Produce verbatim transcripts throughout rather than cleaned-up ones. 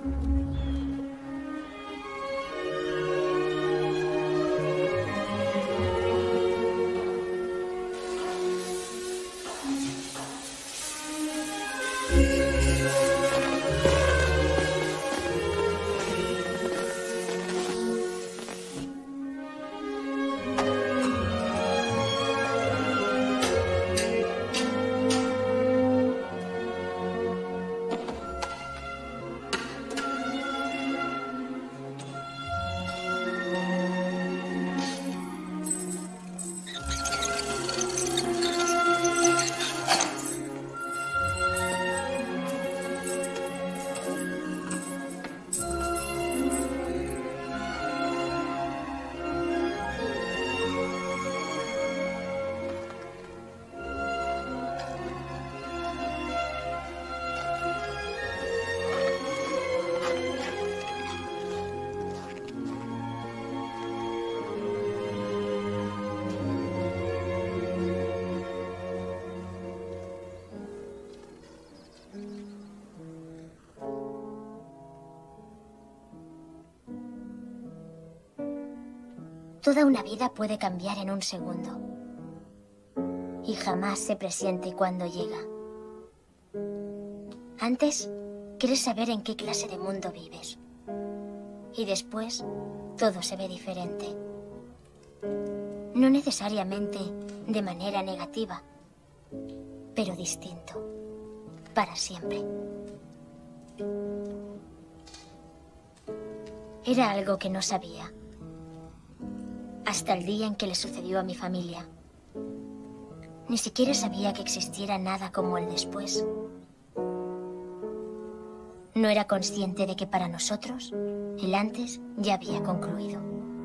Toda una vida puede cambiar en un segundo. Y jamás se presiente cuándo llega. Antes, quieres saber en qué clase de mundo vives. Y después, todo se ve diferente. No necesariamente de manera negativa, pero distinto. Para siempre. Era algo que no sabía. Hasta el día en que le sucedió a mi familia. Ni siquiera sabía que existiera nada como el después. No era consciente de que para nosotros, el antes ya había concluido.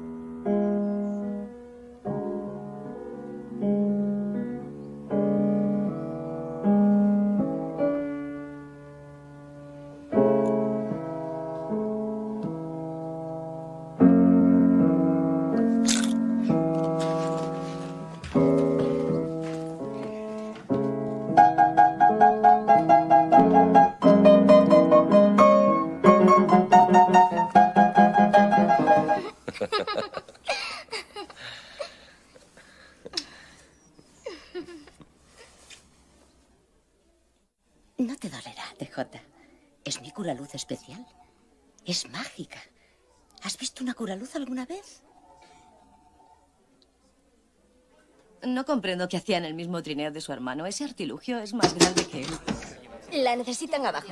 No te dolerá, D J. Es mi curaluz especial. Es mágica. ¿Has visto una curaluz alguna vez? No comprendo qué hacía en el mismo trineo de su hermano. Ese artilugio es más grande que él. La necesitan abajo.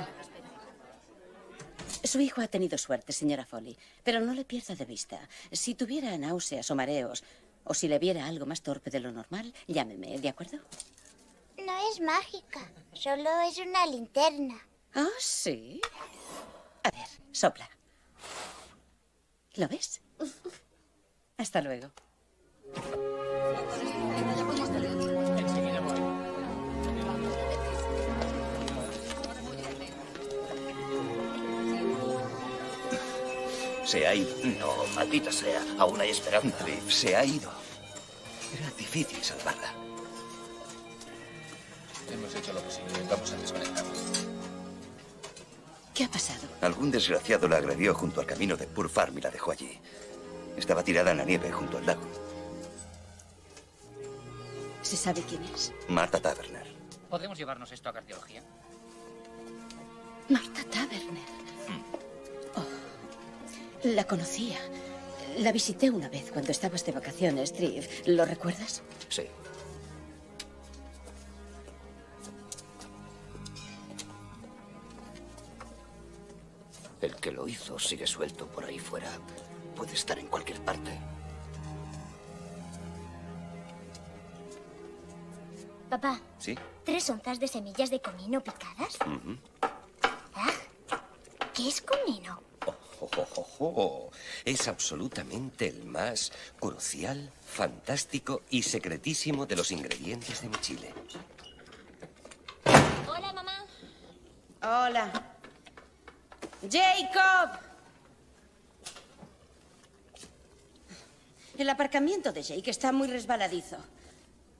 Su hijo ha tenido suerte, señora Foley, pero no le pierda de vista. Si tuviera náuseas o mareos, o si le viera algo más torpe de lo normal, llámeme, ¿de acuerdo? No es mágica, solo es una linterna. ¿Ah, sí? A ver, sopla. ¿Lo ves? Hasta luego. Se ha ido. No, maldita sea. Aún hay esperanza. Liv, se ha ido. Era difícil salvarla. Hemos hecho lo posible. Vamos a desconectarnos. ¿Qué ha pasado? Algún desgraciado la agredió junto al camino de Pur Farm y la dejó allí. Estaba tirada en la nieve junto al lago. ¿Se sabe quién es? Marta Taberner. ¿Podemos llevarnos esto a cardiología? Marta Taberner. Oh, la conocía. La visité una vez cuando estabas de vacaciones, Triv. ¿Lo recuerdas? Sí. El que lo hizo sigue suelto por ahí fuera. Puede estar en cualquier parte. Papá. ¿Sí? ¿Tres onzas de semillas de comino picadas? Uh-huh. ¿Ah? ¿Qué es comino? Oh, oh, oh, oh, oh. Es absolutamente el más crucial, fantástico y secretísimo de los ingredientes de mi chile. Hola, mamá. Hola. ¡Jacob! El aparcamiento de Jake está muy resbaladizo.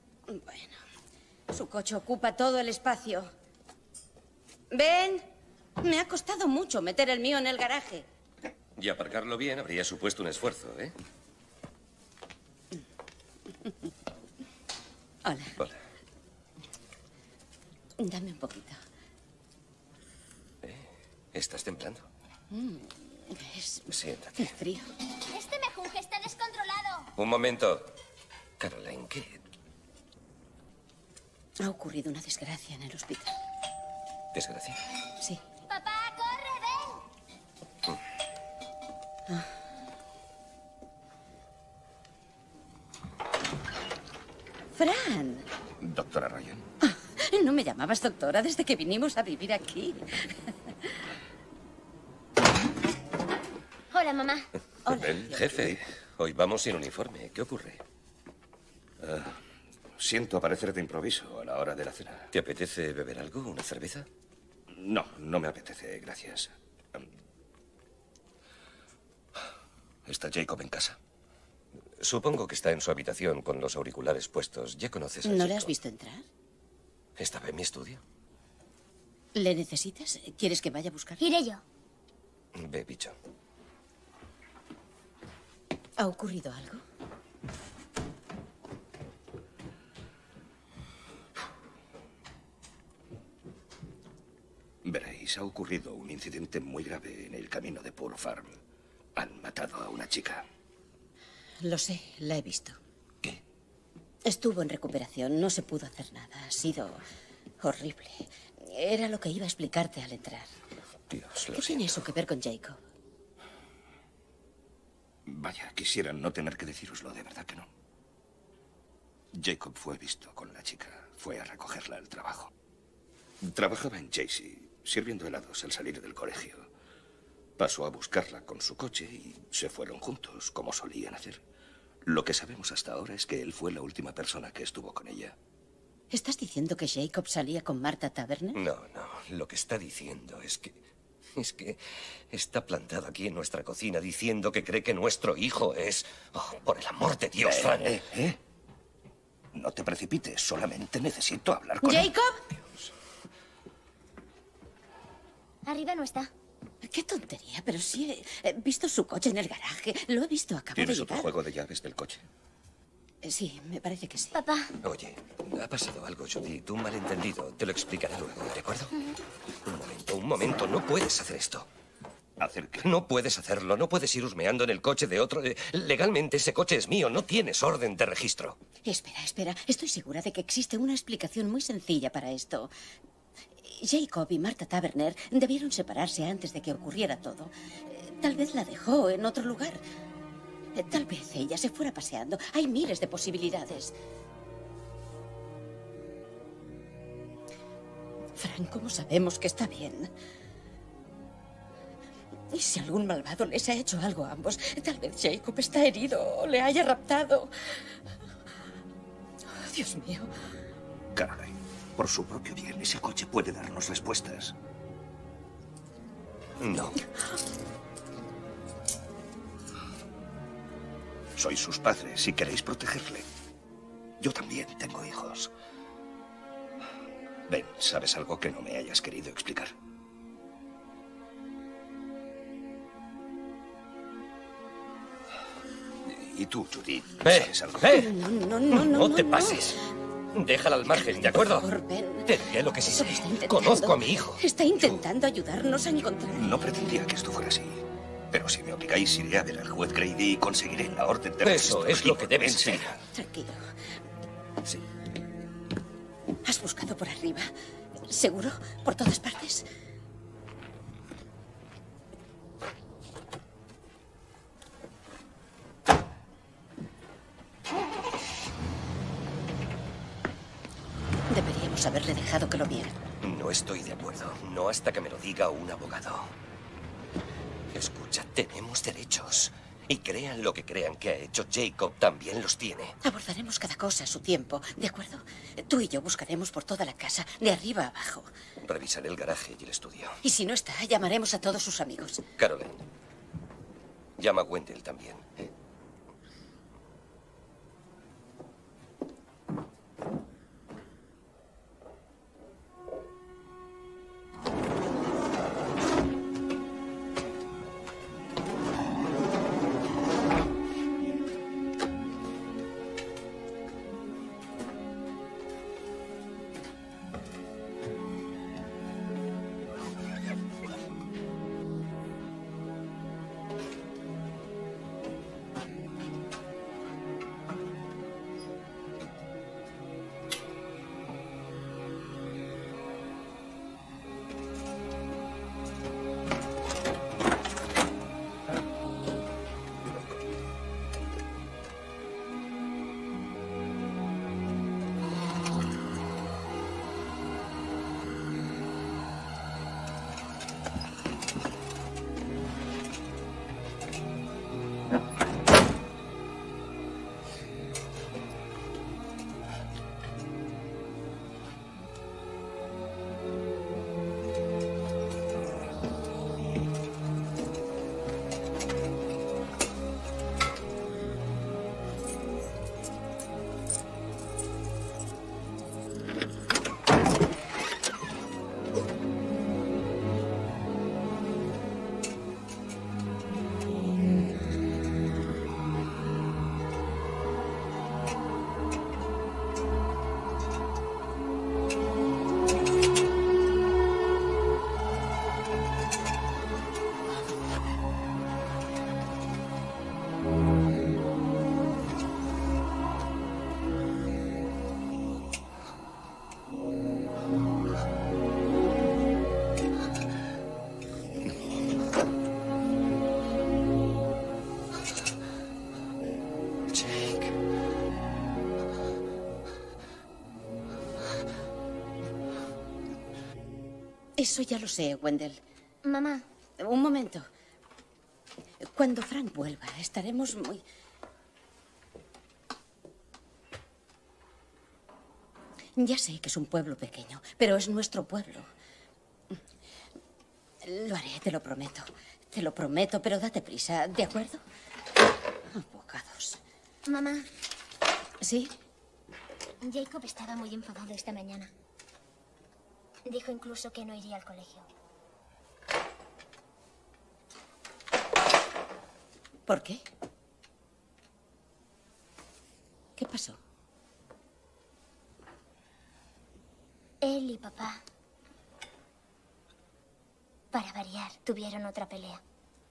Bueno, su coche ocupa todo el espacio. ¿Ven? Me ha costado mucho meter el mío en el garaje. Y aparcarlo bien habría supuesto un esfuerzo, ¿eh? Hola. Hola. Dame un poquito. ¿Eh? ¿Estás temblando? Mm, es... Siéntate. Es frío. Este mejunje está descontrolado. Un momento. Caroline, ¿qué? Ha ocurrido una desgracia en el hospital. ¿Desgracia? Sí. Papá, corre, ven. Ah. Fran. Doctora Ryan. Ah, no me llamabas doctora desde que vinimos a vivir aquí. Hola, mamá. Hola. El jefe, hoy vamos sin uniforme. ¿Qué ocurre? Uh, siento aparecer de improviso a la hora de la cena. ¿Te apetece beber algo? ¿Una cerveza? No, no me apetece, gracias. Um, ¿Está Jacob en casa? Supongo que está en su habitación con los auriculares puestos. ¿Ya conoces a ¿No Jacob? le has visto entrar? Estaba en mi estudio. ¿Le necesitas? ¿Quieres que vaya a buscar? Iré yo. Ve, bicho. ¿Ha ocurrido algo? Veréis, ha ocurrido un incidente muy grave en el camino de Poor Farm. Han matado a una chica. Lo sé, la he visto. ¿Qué? Estuvo en recuperación, no se pudo hacer nada. Ha sido horrible. Era lo que iba a explicarte al entrar. Dios, lo ¿Qué siento. tiene eso que ver con Jacob? Vaya, quisiera no tener que decíroslo, de verdad que no. Jacob fue visto con la chica. Fue a recogerla al trabajo. Trabajaba en Jaycee, sirviendo helados al salir del colegio. Pasó a buscarla con su coche y se fueron juntos, como solían hacer. Lo que sabemos hasta ahora es que él fue la última persona que estuvo con ella. ¿Estás diciendo que Jacob salía con Marta Taberner? No, no. Lo que está diciendo es que... Es que está plantado aquí en nuestra cocina diciendo que cree que nuestro hijo es... Oh, por el amor de Dios, Eh, Fran. eh, eh. No te precipites, solamente necesito hablar con él. ¿Jacob? Arriba no está. Qué tontería, pero sí he he visto su coche en el garaje. Lo he visto, acabo de ¿Tienes otro llegar. juego de llaves del coche? Eh, Sí, me parece que sí. Papá. Oye, ha pasado algo, Judith. Un malentendido. Te lo explicaré luego, ¿de acuerdo? Un momento, un momento. No puedes hacer esto. ¿Hacer qué? No puedes hacerlo. No puedes ir husmeando en el coche de otro. Eh, Legalmente ese coche es mío. No tienes orden de registro. Espera, espera. Estoy segura de que existe una explicación muy sencilla para esto. Jacob y Marta Taberner debieron separarse antes de que ocurriera todo. Eh, Tal vez la dejó en otro lugar. Eh, Tal vez ella se fuera paseando. Hay miles de posibilidades. Fran, ¿cómo sabemos que está bien? ¿Y si algún malvado les ha hecho algo a ambos? Tal vez Jacob está herido o le haya raptado. Oh, Dios mío. Caroline, por su propio bien, ese coche puede darnos respuestas. No. Sois sus padres y queréis protegerle. Yo también tengo hijos. Ven, ¿sabes algo que no me hayas querido explicar? ¿Y tú, Judith? ¡Eh! ¿Sabes algo? ¡Eh! No, no, no, no. No te no. pases. Déjala al margen, ¿de acuerdo? Por favor, ven. Te diré lo que sí Solo sé. está intentando- Conozco a mi hijo. Está intentando ayudarnos a encontrar. No pretendía que esto fuera así. Pero si me obligáis, iré a ver al juez Grady y conseguiré la orden de Eso registro es lo y que debes hacer. enseguida. Tranquilo. Sí. ¿Has buscado por arriba? ¿Seguro? ¿Por todas partes? Deberíamos haberle dejado que lo viera. No estoy de acuerdo. No hasta que me lo diga un abogado. Escucha, tenemos derechos. Y crean lo que crean que ha hecho Jacob, también los tiene. Abordaremos cada cosa a su tiempo, ¿de acuerdo? Tú y yo buscaremos por toda la casa, de arriba a abajo. Revisaré el garaje y el estudio. Y si no está, llamaremos a todos sus amigos. Caroline, llama a Wendell también. Eso ya lo sé, Wendell. Mamá. Un momento. Cuando Frank vuelva, estaremos muy... Ya sé que es un pueblo pequeño, pero es nuestro pueblo. Lo haré, te lo prometo. Te lo prometo, pero date prisa, ¿de acuerdo? Abogados. Mamá. ¿Sí? Jacob estaba muy enfadado esta mañana. Dijo incluso que no iría al colegio. ¿Por qué? ¿Qué pasó? Él y papá, para variar, tuvieron otra pelea.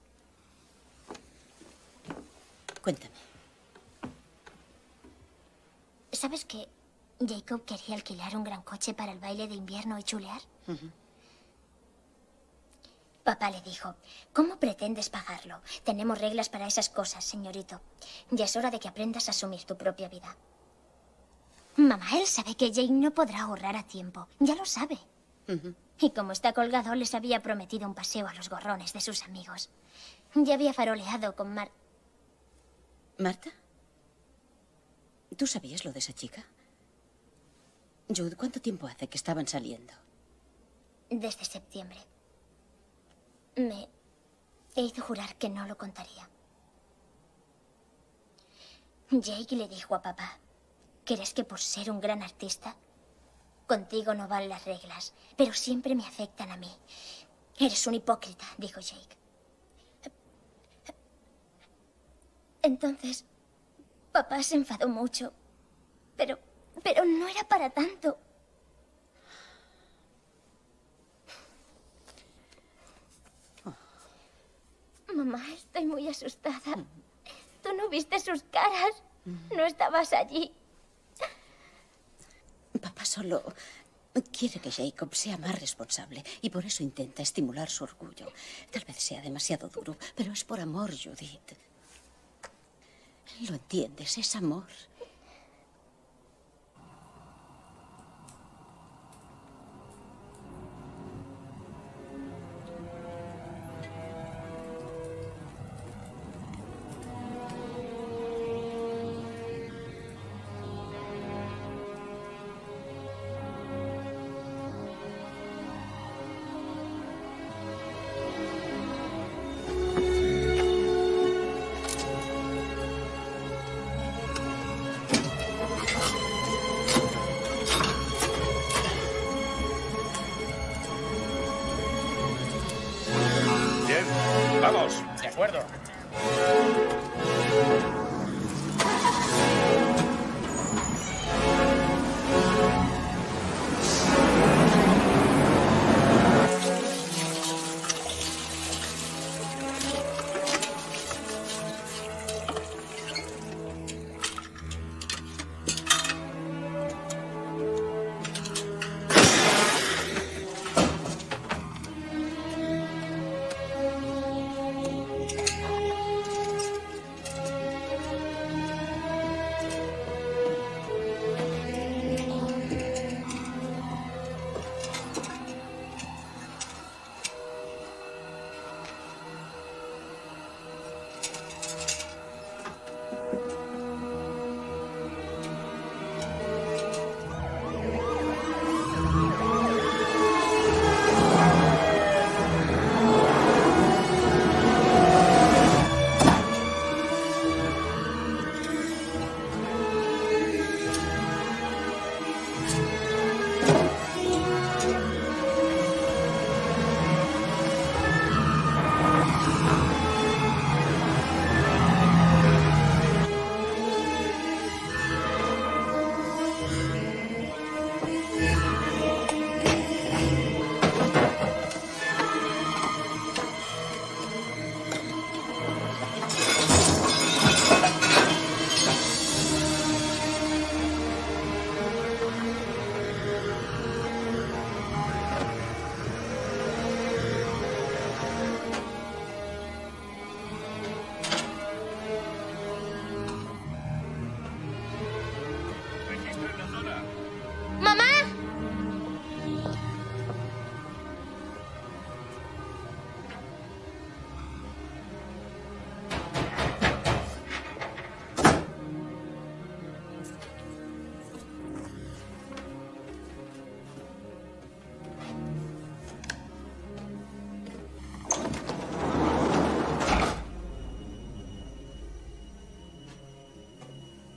Cuéntame. ¿Sabes que Jacob quería alquilar un gran coche para el baile de invierno y chulear? Uh-huh. Papá le dijo, ¿cómo pretendes pagarlo? Tenemos reglas para esas cosas, señorito. Ya es hora de que aprendas a asumir tu propia vida. Mamá, él sabe que Jake no podrá ahorrar a tiempo. Ya lo sabe. Uh-huh. Y como está colgado, les había prometido un paseo a los gorrones de sus amigos. Ya había faroleado con Mar... ¿Marta? ¿Tú sabías lo de esa chica? Jude, ¿cuánto tiempo hace que estaban saliendo? Desde septiembre. Me hizo jurar que no lo contaría. Jake le dijo a papá, ¿crees que por ser un gran artista? Contigo no van las reglas, pero siempre me afectan a mí. Eres un hipócrita, dijo Jake. Entonces, papá se enfadó mucho, pero, pero no era para tanto. Mamá, estoy muy asustada. Tú no viste sus caras. No estabas allí. Papá solo quiere que Jacob sea más responsable y por eso intenta estimular su orgullo. Tal vez sea demasiado duro, pero es por amor, Judith. Lo entiendes, es amor. Vamos. De acuerdo.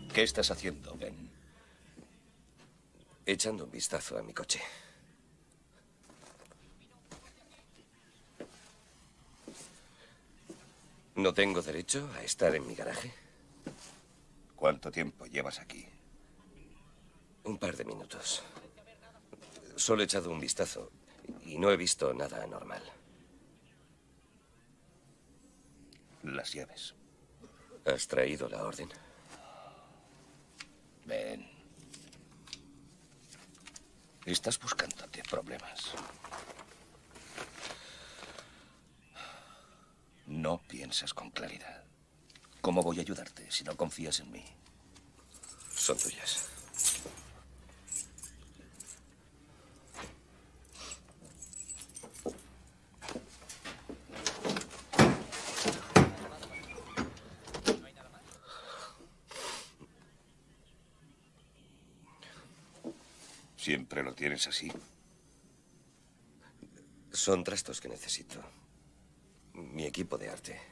¿Qué estás haciendo, Ben? Echando un vistazo a mi coche. ¿No tengo derecho a estar en mi garaje? ¿Cuánto tiempo llevas aquí? Un par de minutos. Solo he echado un vistazo y no he visto nada anormal. Las llaves. ¿Has traído la orden? Ben. Estás buscándote problemas. No piensas con claridad. ¿Cómo voy a ayudarte si no confías en mí? Son tuyas. ¿Siempre lo tienes así? Son trastos que necesito. Mi equipo de arte.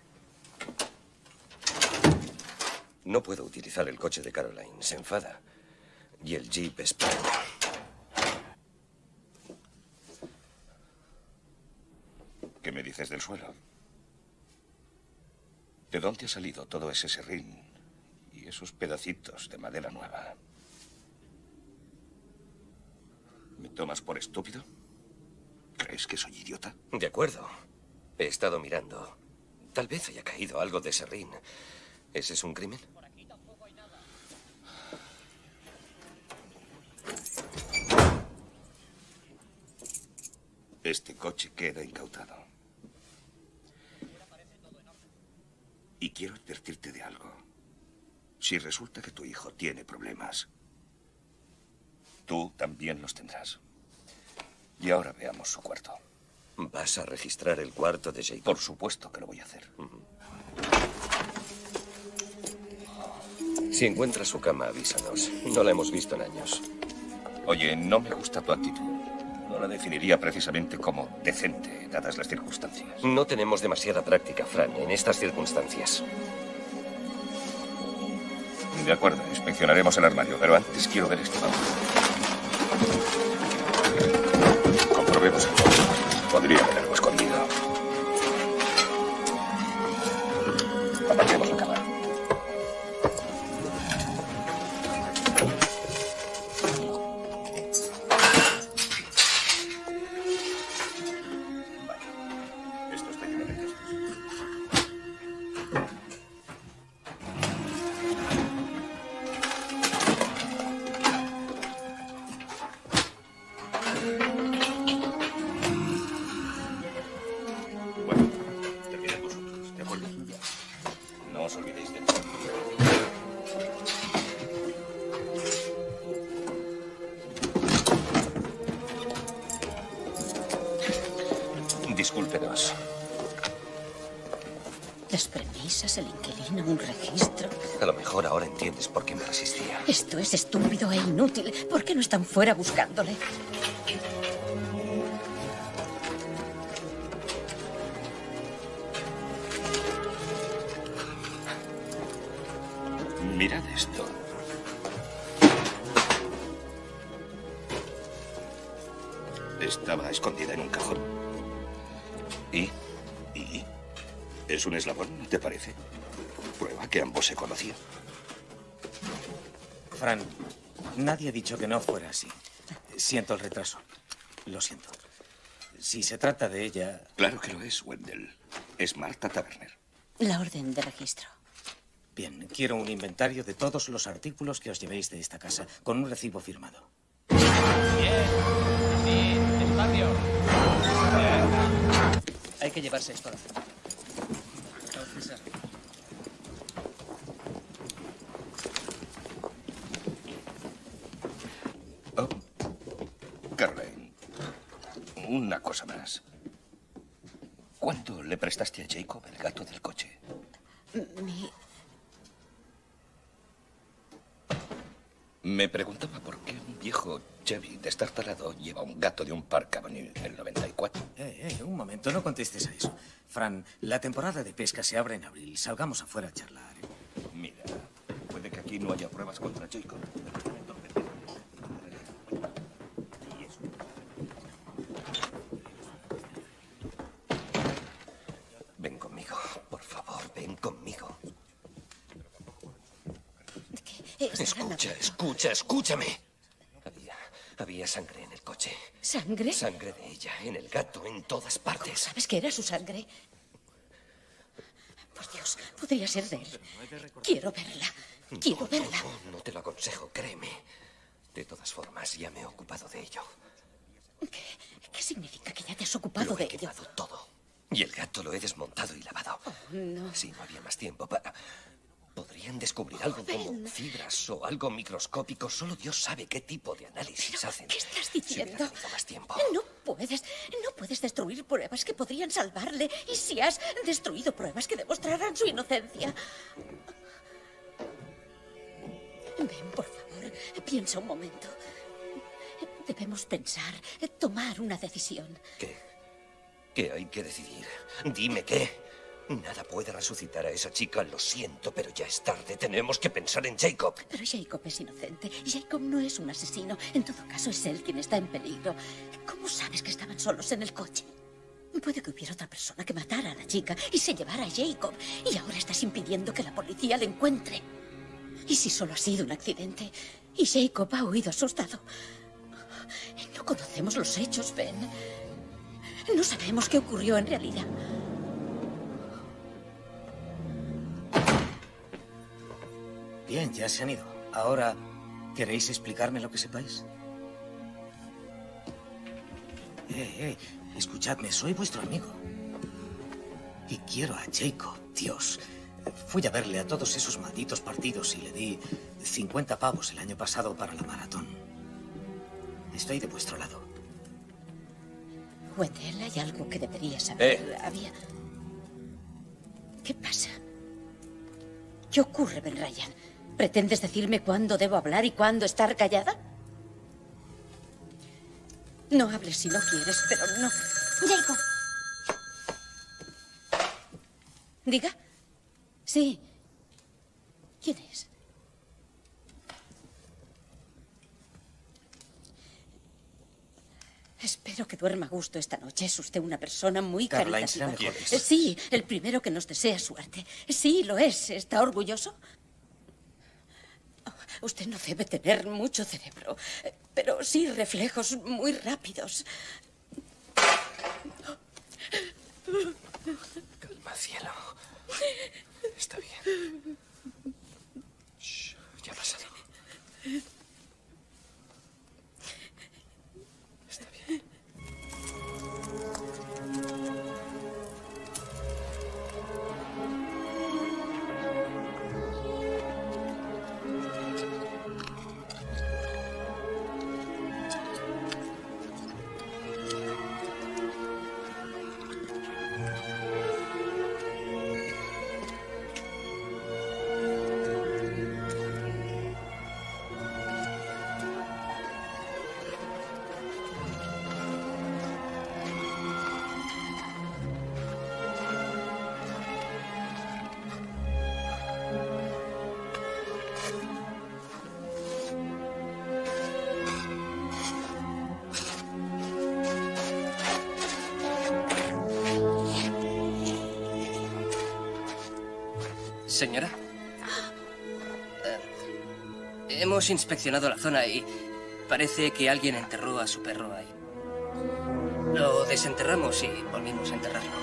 No puedo utilizar el coche de Caroline. Se enfada. Y el Jeep es plano. ¿Qué me dices del suelo? ¿De dónde ha salido todo ese serrín y esos pedacitos de madera nueva? ¿Me tomas por estúpido? ¿Crees que soy idiota? De acuerdo. He estado mirando. Tal vez haya caído algo de serrín. ¿Ese es un crimen? Este coche queda incautado. Y quiero advertirte de algo. Si resulta que tu hijo tiene problemas, tú también los tendrás. Y ahora veamos su cuarto. ¿Vas a registrar el cuarto de Jacob? Por supuesto que lo voy a hacer. Si encuentras su cama, avísanos. No la hemos visto en años. Oye, no me gusta tu actitud. No la definiría precisamente como decente, dadas las circunstancias. No tenemos demasiada práctica, Fran, en estas circunstancias. De acuerdo, inspeccionaremos el armario, pero antes quiero ver este baúl. Comprobemos el fondo. Podría tenerlo escondido. Apaguemos la cámara. Vale. Esto está lleno de textos. Bueno, terminad vosotros, ¿de acuerdo? No os olvidéis de esto. Discúlpenos. Las premisas, el inquilino, un registro. A lo mejor ahora entiendes por qué me resistía. Esto es estúpido e inútil. ¿Por qué no están fuera buscándole? Mirad esto. Estaba escondida en un cajón. ¿Y? ¿Y? ¿Es un eslabón, te parece? Prueba que ambos se conocían. Fran, nadie ha dicho que no fuera así. Siento el retraso. Lo siento. Si se trata de ella... Claro que lo es, Wendell. Es Marta Taberner. La orden de registro. Bien, quiero un inventario de todos los artículos que os llevéis de esta casa, con un recibo firmado. Bien. Sí, despacio. Hay que llevarse esto a la central. Chao, César. Oh, Caroline, una cosa más. ¿Cuánto le prestaste a Jacob el gato del coche? Mi... Me preguntaba por qué un viejo Chevy destartalado lleva un gato de un Park Avenue del noventa y cuatro. Eh, eh, un momento, no contestes a eso. Fran, la temporada de pesca se abre en abril. Salgamos afuera a charlar. Mira, puede que aquí no haya pruebas contra Jacob. Ven conmigo, por favor, ven conmigo. Escucha, escucha, escúchame. Había, había sangre en el coche. ¿Sangre? Sangre de ella, en el gato, en todas partes. ¿Sabes que era su sangre? Por Dios, podría ser de él. Quiero verla. Quiero no, verla. No, no, no te lo aconsejo, créeme. De todas formas, ya me he ocupado de ello. ¿Qué, qué significa que ya te has ocupado lo de he ello? quemado todo. Y el gato lo he desmontado y lavado. Oh, no. Si no había más tiempo para... Podrían descubrir algo como fibras o algo microscópico. Solo Dios sabe qué tipo de análisis ¿Pero hacen. qué estás diciendo? Si hubiera tenido más tiempo. No puedes, no puedes destruir pruebas que podrían salvarle. Y si has destruido pruebas que demostrarán su inocencia. Ven, por favor, piensa un momento. Debemos pensar, tomar una decisión. ¿Qué? ¿Qué hay que decidir? Dime qué. Nada puede resucitar a esa chica, lo siento, pero ya es tarde. Tenemos que pensar en Jacob. Pero Jacob es inocente. Jacob no es un asesino. En todo caso, es él quien está en peligro. ¿Cómo sabes que estaban solos en el coche? Puede que hubiera otra persona que matara a la chica y se llevara a Jacob. Y ahora estás impidiendo que la policía le encuentre. ¿Y si solo ha sido un accidente? Y Jacob ha huido asustado. No conocemos los hechos, Ben. No sabemos qué ocurrió en realidad. Bien, ya se han ido. Ahora, ¿queréis explicarme lo que sepáis? Eh, eh, escuchadme, soy vuestro amigo. Y quiero a Jacob, Dios. Fui a verle a todos esos malditos partidos y le di cincuenta pavos el año pasado para la maratón. Estoy de vuestro lado. Wendell, hay algo que deberías saber. Eh. Había... ¿Qué pasa? ¿Qué ocurre, Ben Ryan? ¿Pretendes decirme cuándo debo hablar y cuándo estar callada? No hables si no quieres, pero no... Jacob. ¿Diga? Sí. ¿Quién es? Espero que duerma a gusto esta noche. Es usted una persona muy Caroline, caritativa. será mejor. Eh, Sí, el primero que nos desea suerte. Sí, lo es. ¿Está orgulloso? Oh, usted no debe tener mucho cerebro, eh, pero sí reflejos muy rápidos. Calma, cielo. Está bien. Shh, ya ha pasado. Está bien. Señora. Eh, hemos inspeccionado la zona y parece que alguien enterró a su perro ahí. Lo desenterramos y volvimos a enterrarlo.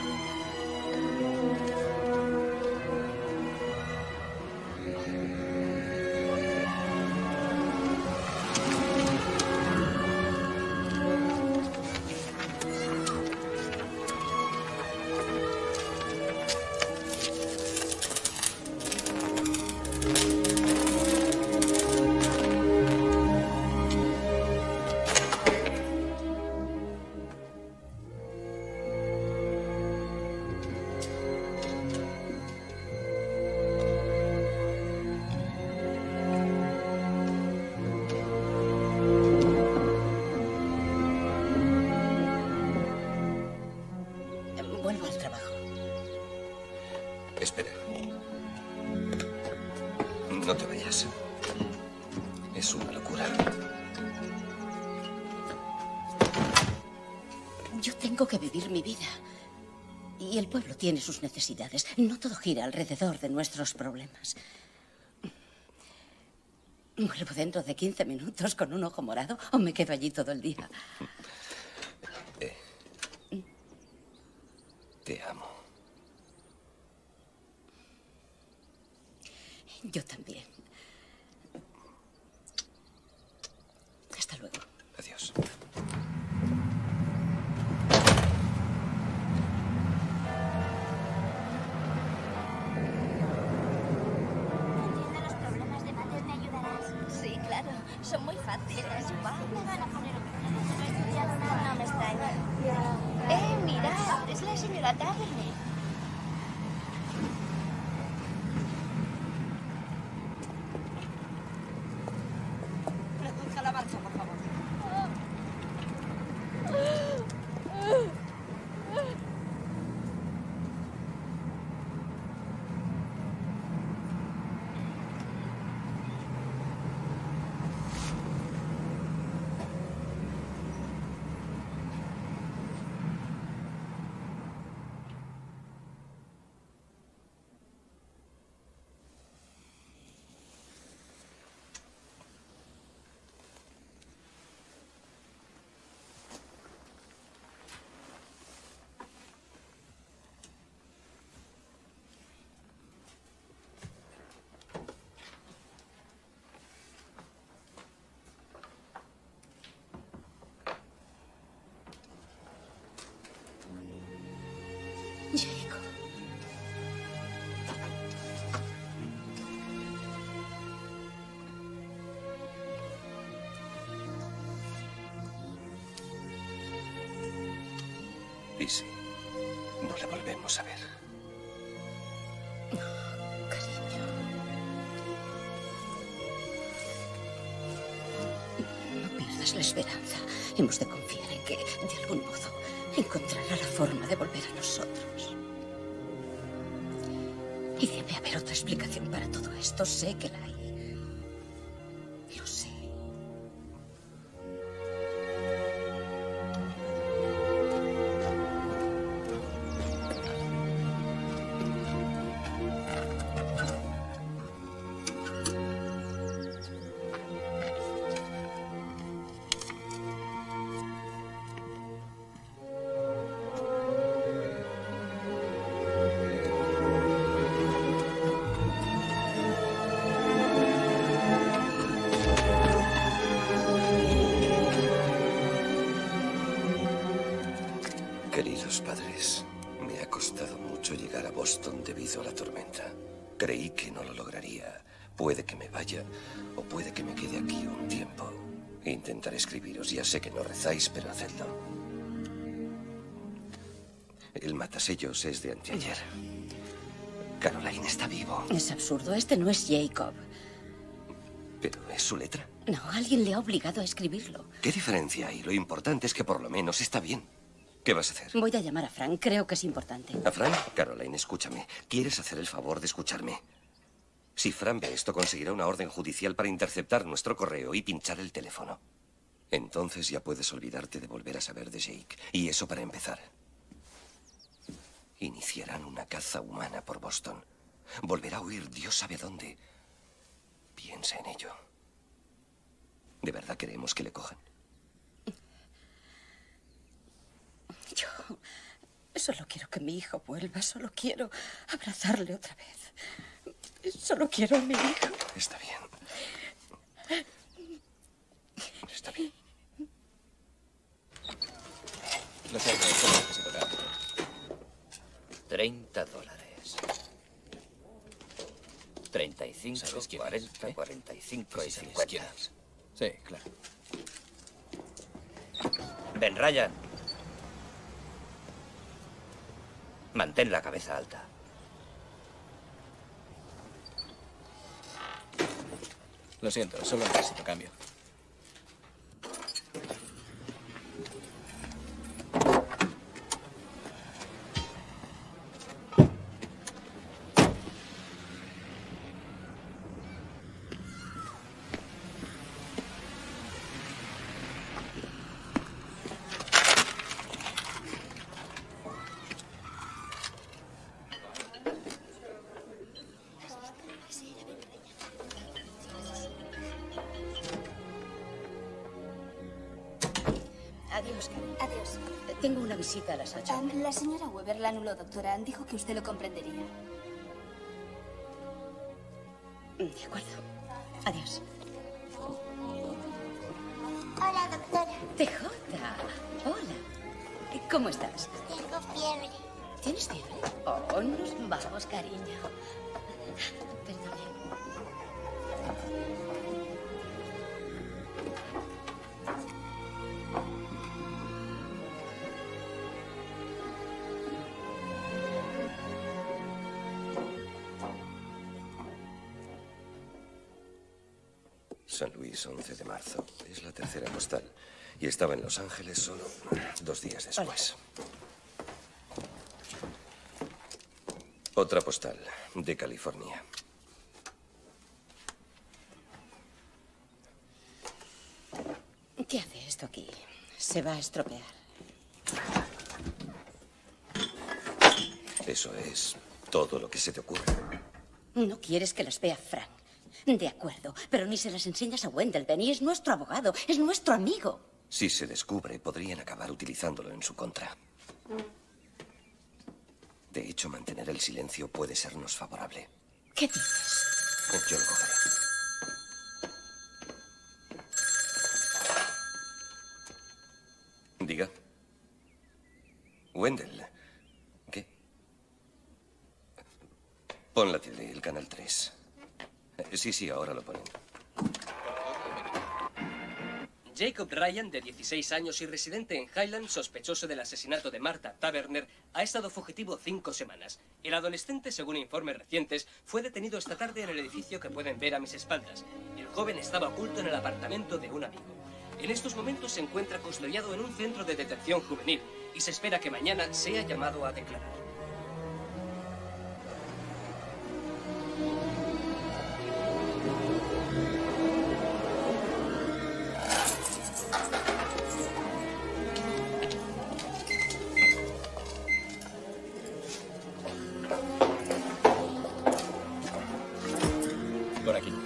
Vuelvo al trabajo. Espera. No te vayas. Es una locura. Yo tengo que vivir mi vida. Y el pueblo tiene sus necesidades. No todo gira alrededor de nuestros problemas. ¿Vuelvo dentro de quince minutos con un ojo morado o me quedo allí todo el día? Eh, te amo. Yo también. Hasta luego. Adiós. Sí, claro. Son muy fáciles. No me extraña. Eh, mirad, es la señora Taverner. Reduzca la marcha, por favor. Jacob. Y si no le volvemos a ver. Cariño. No pierdas la esperanza. Hemos de confiar en que, de algún modo, encontrará la forma de volver a nosotros. Y debe haber otra explicación para todo esto. Sé que la hay. Lo sé. Queridos padres, me ha costado mucho llegar a Boston debido a la tormenta. Creí que no lo lograría. Puede que me vaya o puede que me quede aquí un tiempo. Intentaré escribiros. Ya sé que no rezáis, pero hacedlo. El matasellos es de anteayer. Caroline está vivo. Es absurdo. Este no es Jacob. Pero es su letra. No, alguien le ha obligado a escribirlo. ¿Qué diferencia hay? Lo importante es que por lo menos está bien. ¿Qué vas a hacer? Voy a llamar a Frank. Creo que es importante. ¿A Frank? Caroline, escúchame. ¿Quieres hacer el favor de escucharme? Si Frank ve esto, conseguirá una orden judicial para interceptar nuestro correo y pinchar el teléfono. Entonces ya puedes olvidarte de volver a saber de Jake. Y eso para empezar. Iniciarán una caza humana por Boston. Volverá a huir Dios sabe dónde. Piensa en ello. ¿De verdad queremos que le cojan? Yo solo quiero que mi hijo vuelva. Solo quiero abrazarle otra vez. Solo quiero a mi hijo. Está bien. Está bien. Lo siento, esto no necesito cambio. treinta dólares. treinta y cinco, cuarenta, cuarenta y cinco y cincuenta. Sí, claro. Ben Ryan. Mantén la cabeza alta. Lo siento, solo necesito cambio. Adiós, Karen. Adiós. Tengo una visita a las ocho. Ah, la señora Weber la anuló, doctora. Dijo que usted lo comprendería. De acuerdo. Adiós. Hola, doctora. T J. Hola. ¿Cómo estás? Tengo fiebre. ¿Tienes fiebre? Oh, nos vamos, cariño. Perdone. San Luis, once de marzo. Es la tercera postal. Y estaba en Los Ángeles solo dos días después. Otra postal, de California. ¿Qué hace esto aquí? Se va a estropear. ¿Eso es todo lo que se te ocurre? No quieres que las vea Frank. De acuerdo, pero ni se las enseñas a Wendell. Benny es nuestro abogado, es nuestro amigo. Si se descubre, podrían acabar utilizándolo en su contra. De hecho, mantener el silencio puede sernos favorable. ¿Qué dices? Yo lo cogeré. Diga. Wendell. ¿Qué? Pon la tele, el canal tres. Sí, sí, ahora lo ponen. Jacob Ryan, de dieciséis años y residente en Highland, sospechoso del asesinato de Martha Taberner, ha estado fugitivo cinco semanas. El adolescente, según informes recientes, fue detenido esta tarde en el edificio que pueden ver a mis espaldas. El joven estaba oculto en el apartamento de un amigo. En estos momentos se encuentra custodiado en un centro de detención juvenil y se espera que mañana sea llamado a declarar. Por aquí.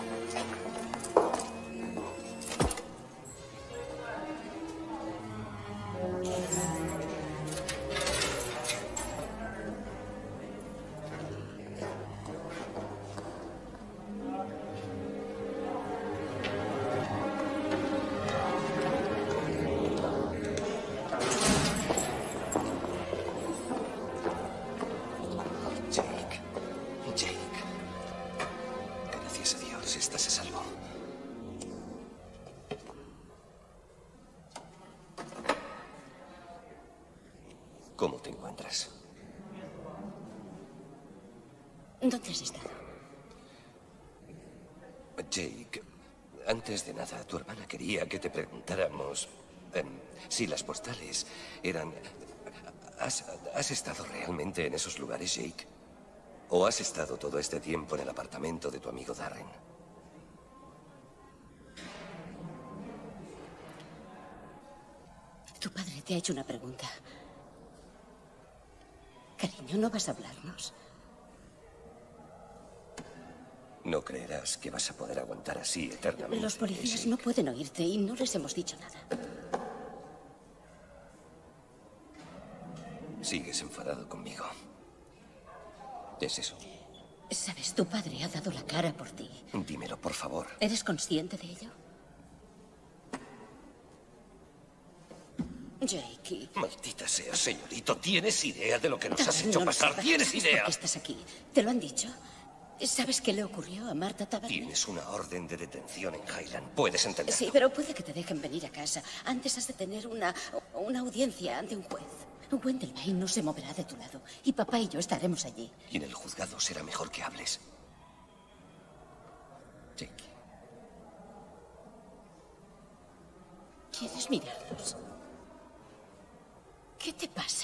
Jake. Jake. Gracias a Dios, estás a salvo. ¿Cómo te encuentras? ¿Dónde has estado? Jake, antes de nada, tu hermana quería que te preguntáramos em, si las postales eran... ¿Has, ¿Has estado realmente en esos lugares, Jake? ¿O has estado todo este tiempo en el apartamento de tu amigo Darren? Tu padre te ha hecho una pregunta. Cariño, ¿no vas a hablarnos? No creerás que vas a poder aguantar así eternamente. Los policías Jake. no pueden oírte y no les hemos dicho nada. Sigues enfadado conmigo. ¿Es eso? Sabes, tu padre ha dado la cara por ti. Dímelo, por favor. ¿Eres consciente de ello? Jakey. Maldita sea, señorito. ¿Tienes idea de lo que nos has No hecho lo pasar? sabes. ¿Tienes ¿Sabes idea? por qué estás aquí? ¿Te lo han dicho? ¿Sabes qué le ocurrió a Martha Taberner? Tienes una orden de detención en Highland. Puedes entenderlo. Sí, pero puede que te dejen venir a casa. Antes has de tener una, una audiencia ante un juez. Wendell Bay no se moverá de tu lado. Y papá y yo estaremos allí. Y en el juzgado será mejor que hables. Jake. ¿Quieres mirarlos? ¿Qué te pasa?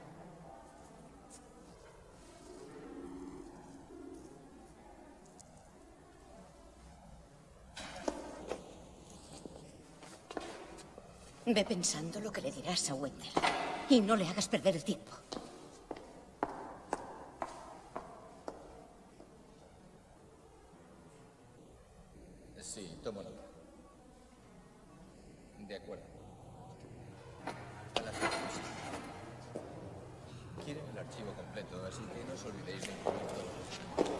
Ve pensando lo que le dirás a Wendell. Y no le hagas perder el tiempo. Sí, tomo nota. De acuerdo. archivo completo, así que no os olvidéis de incluir todo.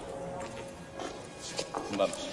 Vamos.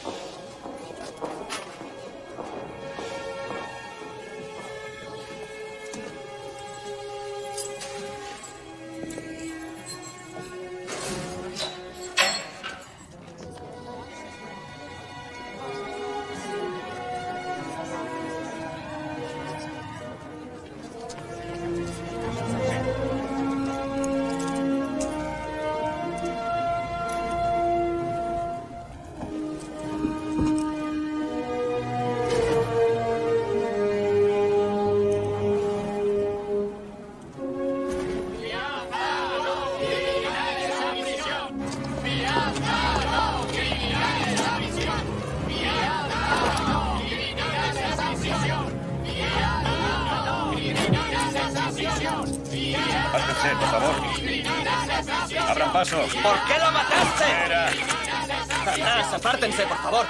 Apártense, por favor. Abran paso. ¿Por qué lo mataste? Espera. Atrás, apártense, por favor.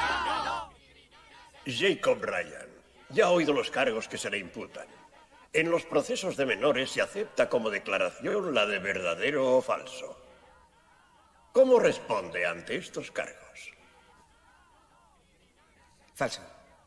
Jacob Ryan, ya ha oído los cargos que se le imputan. En los procesos de menores se acepta como declaración la de verdadero o falso. ¿Cómo responde ante estos cargos? Falso.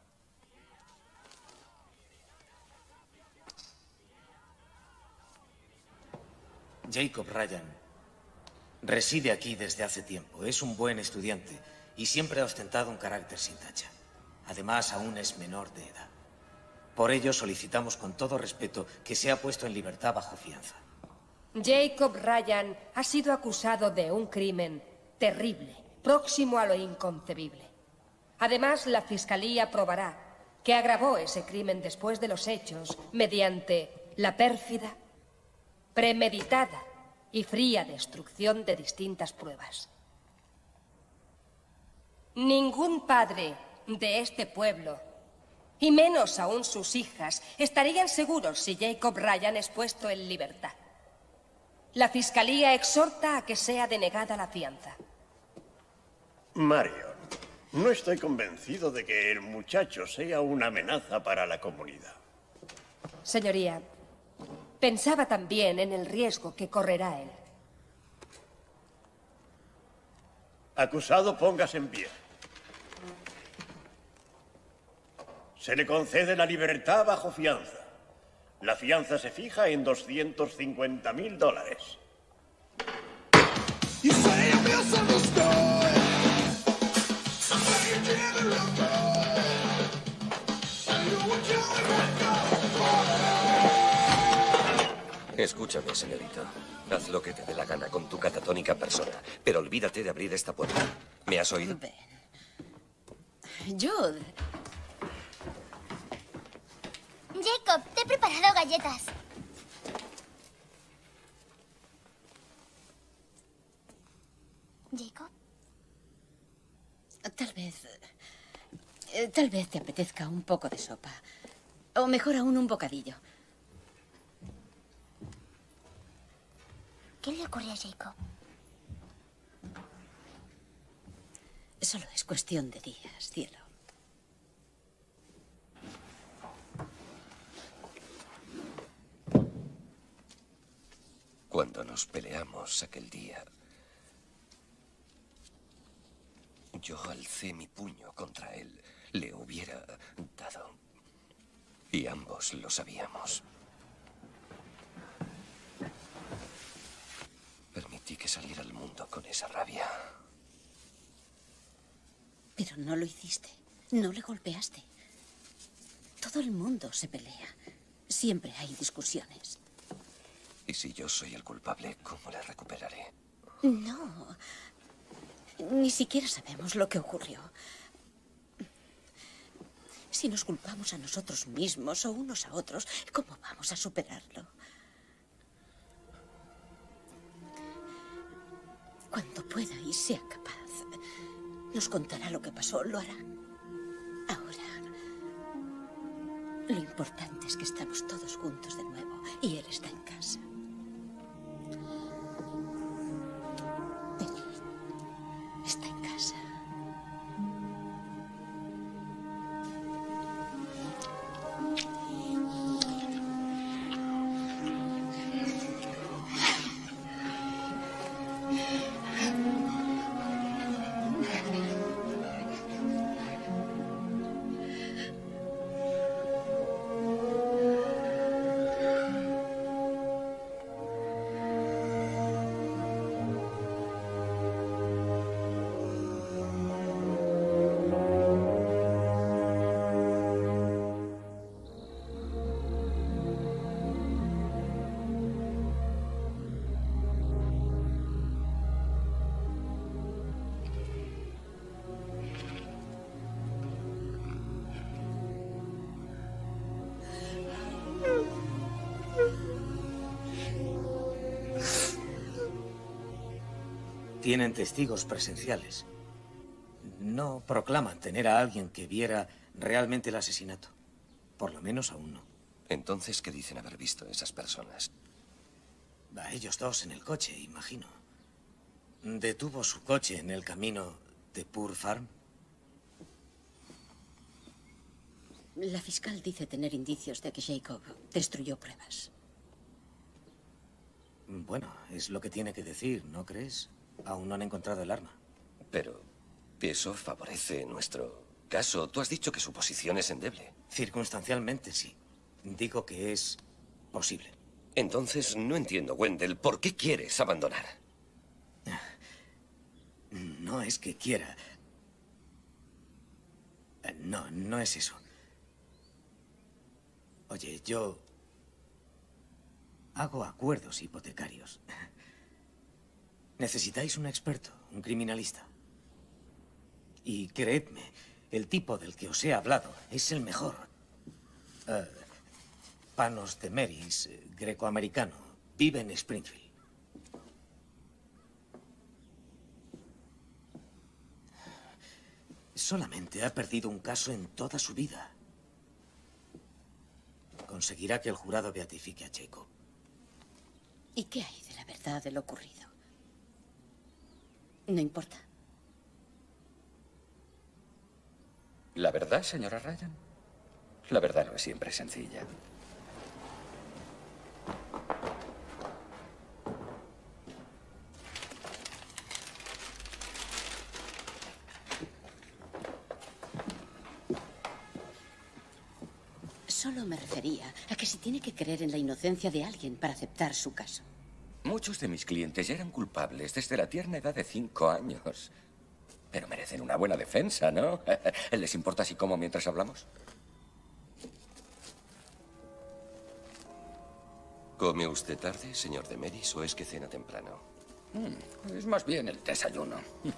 Jacob Ryan reside aquí desde hace tiempo. Es un buen estudiante y siempre ha ostentado un carácter sin tacha. Además, aún es menor de edad. Por ello, solicitamos con todo respeto que sea puesto en libertad bajo fianza. Jacob Ryan ha sido acusado de un crimen terrible, próximo a lo inconcebible. Además, la Fiscalía probará que agravó ese crimen después de los hechos mediante la pérfida, premeditada y fría destrucción de distintas pruebas. Ningún padre de este pueblo, y menos aún sus hijas, estarían seguros si Jacob Ryan es puesto en libertad. La Fiscalía exhorta a que sea denegada la fianza. Marion, no estoy convencido de que el muchacho sea una amenaza para la comunidad. Señoría, pensaba también en el riesgo que correrá él. Acusado, póngase en pie. Se le concede la libertad bajo fianza. La fianza se fija en doscientos cincuenta mil dólares. Escúchame, señorito. Haz lo que te dé la gana con tu catatónica persona, pero olvídate de abrir esta puerta. ¿Me has oído? Ben. Yo... Jacob, te he preparado galletas. ¿Jacob? Tal vez... eh, Tal vez te apetezca un poco de sopa. O mejor aún, un bocadillo. ¿Qué le ocurre a Jacob? Solo es cuestión de días, cielo. Cuando nos peleamos aquel día, yo alcé mi puño contra él. Le hubiera dado. Y ambos lo sabíamos. Permití que saliera al mundo con esa rabia. Pero no lo hiciste. No le golpeaste. Todo el mundo se pelea. Siempre hay discusiones. Y si yo soy el culpable, ¿cómo le recuperaré? No. Ni siquiera sabemos lo que ocurrió. Si nos culpamos a nosotros mismos o unos a otros, ¿cómo vamos a superarlo? Cuando pueda y sea capaz, nos contará lo que pasó, lo hará. Ahora, lo importante es que estamos todos juntos de nuevo y él está en casa. Él está en casa. tienen testigos presenciales. No proclaman tener a alguien que viera realmente el asesinato. Por lo menos aún no. Entonces, ¿qué dicen haber visto esas personas? A ellos dos en el coche, imagino. ¿Detuvo su coche en el camino de Pur Farm? La fiscal dice tener indicios de que Jacob destruyó pruebas. Bueno, es lo que tiene que decir, ¿no crees? Aún no han encontrado el arma. Pero eso favorece nuestro caso. Tú has dicho que su posición es endeble. Circunstancialmente, sí. Digo que es posible. Entonces, no entiendo, Wendell, ¿por qué quieres abandonar? No es que quiera. No, no es eso. Oye, yo hago acuerdos hipotecarios. Necesitáis un experto, un criminalista. Y creedme, el tipo del que os he hablado es el mejor. Uh, Panos de Meris, grecoamericano, vive en Springfield. Solamente ha perdido un caso en toda su vida. Conseguirá que el jurado beatifique a Jacob. ¿Y qué hay de la verdad de lo ocurrido? No importa. ¿La verdad, señora Ryan? La verdad no es siempre sencilla. Solo me refería a que se tiene que creer en la inocencia de alguien para aceptar su caso. Muchos de mis clientes ya eran culpables desde la tierna edad de cinco años. Pero merecen una buena defensa, ¿no? ¿Les importa si como mientras hablamos? ¿Come usted tarde, señor de Meris, o es que cena temprano? Mm, es más bien el desayuno.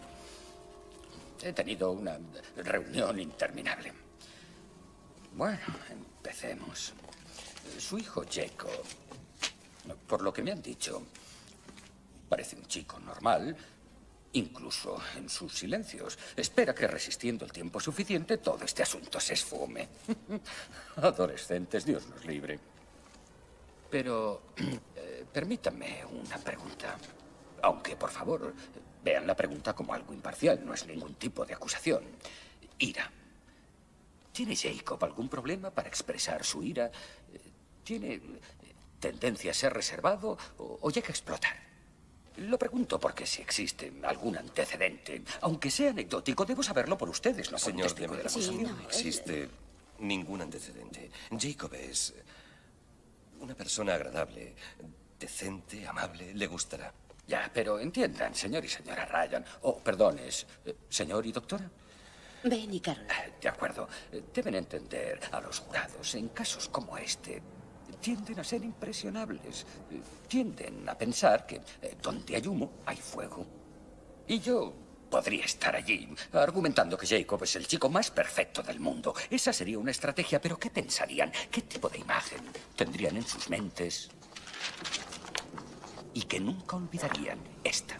He tenido una reunión interminable. Bueno, empecemos. Su hijo Jacob, por lo que me han dicho, parece un chico normal, incluso en sus silencios. Espera que resistiendo el tiempo suficiente todo este asunto se esfume. Adolescentes, Dios los libre. Pero eh, permítanme una pregunta. Aunque, por favor, vean la pregunta como algo imparcial. No es ningún tipo de acusación. Ira. ¿Tiene Jacob algún problema para expresar su ira? ¿Tiene tendencia a ser reservado o, o llega a explotar? Lo pregunto porque si existe algún antecedente, aunque sea anecdótico, debo saberlo por ustedes, no por un Señor de testigo de la Meris, acusación. no existe ningún antecedente. Jacob es una persona agradable, decente, amable, le gustará. Ya, pero entiendan, señor y señora Ryan. Oh, perdón, ¿es eh, señor y doctora? Ben y Carol. De acuerdo. Deben entender a los jurados, en casos como este, tienden a ser impresionables. Tienden a pensar que eh, donde hay humo, hay fuego. Y yo podría estar allí, argumentando que Jacob es el chico más perfecto del mundo. Esa sería una estrategia, pero ¿qué pensarían? ¿Qué tipo de imagen tendrían en sus mentes? Y que nunca olvidarían esta.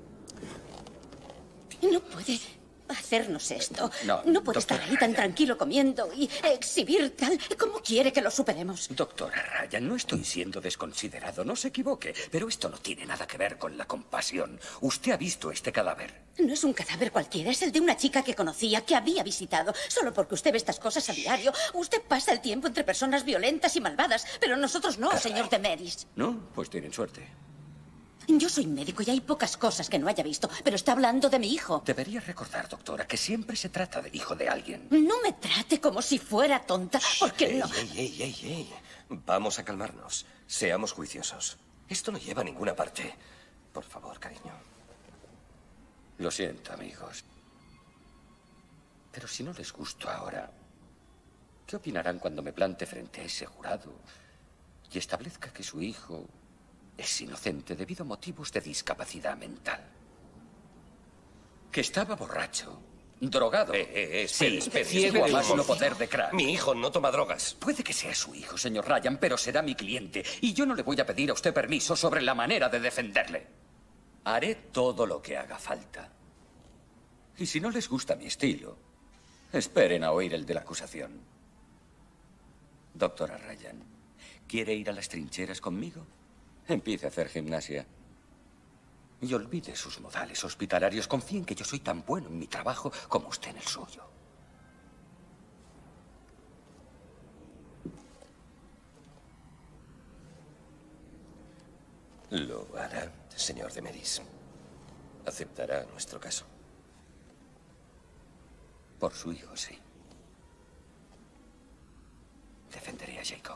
No puede hacernos esto. No, no puede doctora estar ahí tan Ryan. tranquilo comiendo y exhibir tal. ¿Cómo quiere que lo superemos? Doctora Ryan, no estoy siendo desconsiderado, no se equivoque, pero esto no tiene nada que ver con la compasión. Usted ha visto este cadáver. No es un cadáver cualquiera, es el de una chica que conocía, que había visitado. Solo porque usted ve estas cosas a diario. Usted pasa el tiempo entre personas violentas y malvadas, pero nosotros no, señor de Meris. ¿No? Pues tienen suerte. Yo soy médico y hay pocas cosas que no haya visto, pero está hablando de mi hijo. Debería recordar, doctora, que siempre se trata del hijo de alguien. No me trate como si fuera tonta, porque Ey, no... ey, ey, ey, ey. Vamos a calmarnos. Seamos juiciosos. Esto no lleva a ninguna parte. Por favor, cariño. Lo siento, amigos. Pero si no les gusto ahora, ¿qué opinarán cuando me plante frente a ese jurado y establezca que su hijo es inocente debido a motivos de discapacidad mental? Que estaba borracho, drogado, Eh, eh, espere, sí, espere, ciego espere a un más no momento. poder de crack. Mi hijo no toma drogas. Puede que sea su hijo, señor Ryan, pero será mi cliente. Y yo no le voy a pedir a usted permiso sobre la manera de defenderle. Haré todo lo que haga falta. Y si no les gusta mi estilo, esperen a oír el de la acusación. Doctora Ryan, ¿quiere ir a las trincheras conmigo? Empiece a hacer gimnasia. Y olvide sus modales hospitalarios. Confíe en que yo soy tan bueno en mi trabajo como usted en el suyo. Lo hará, señor Demeris. Aceptará nuestro caso. Por su hijo, sí. Defenderé a Jacob.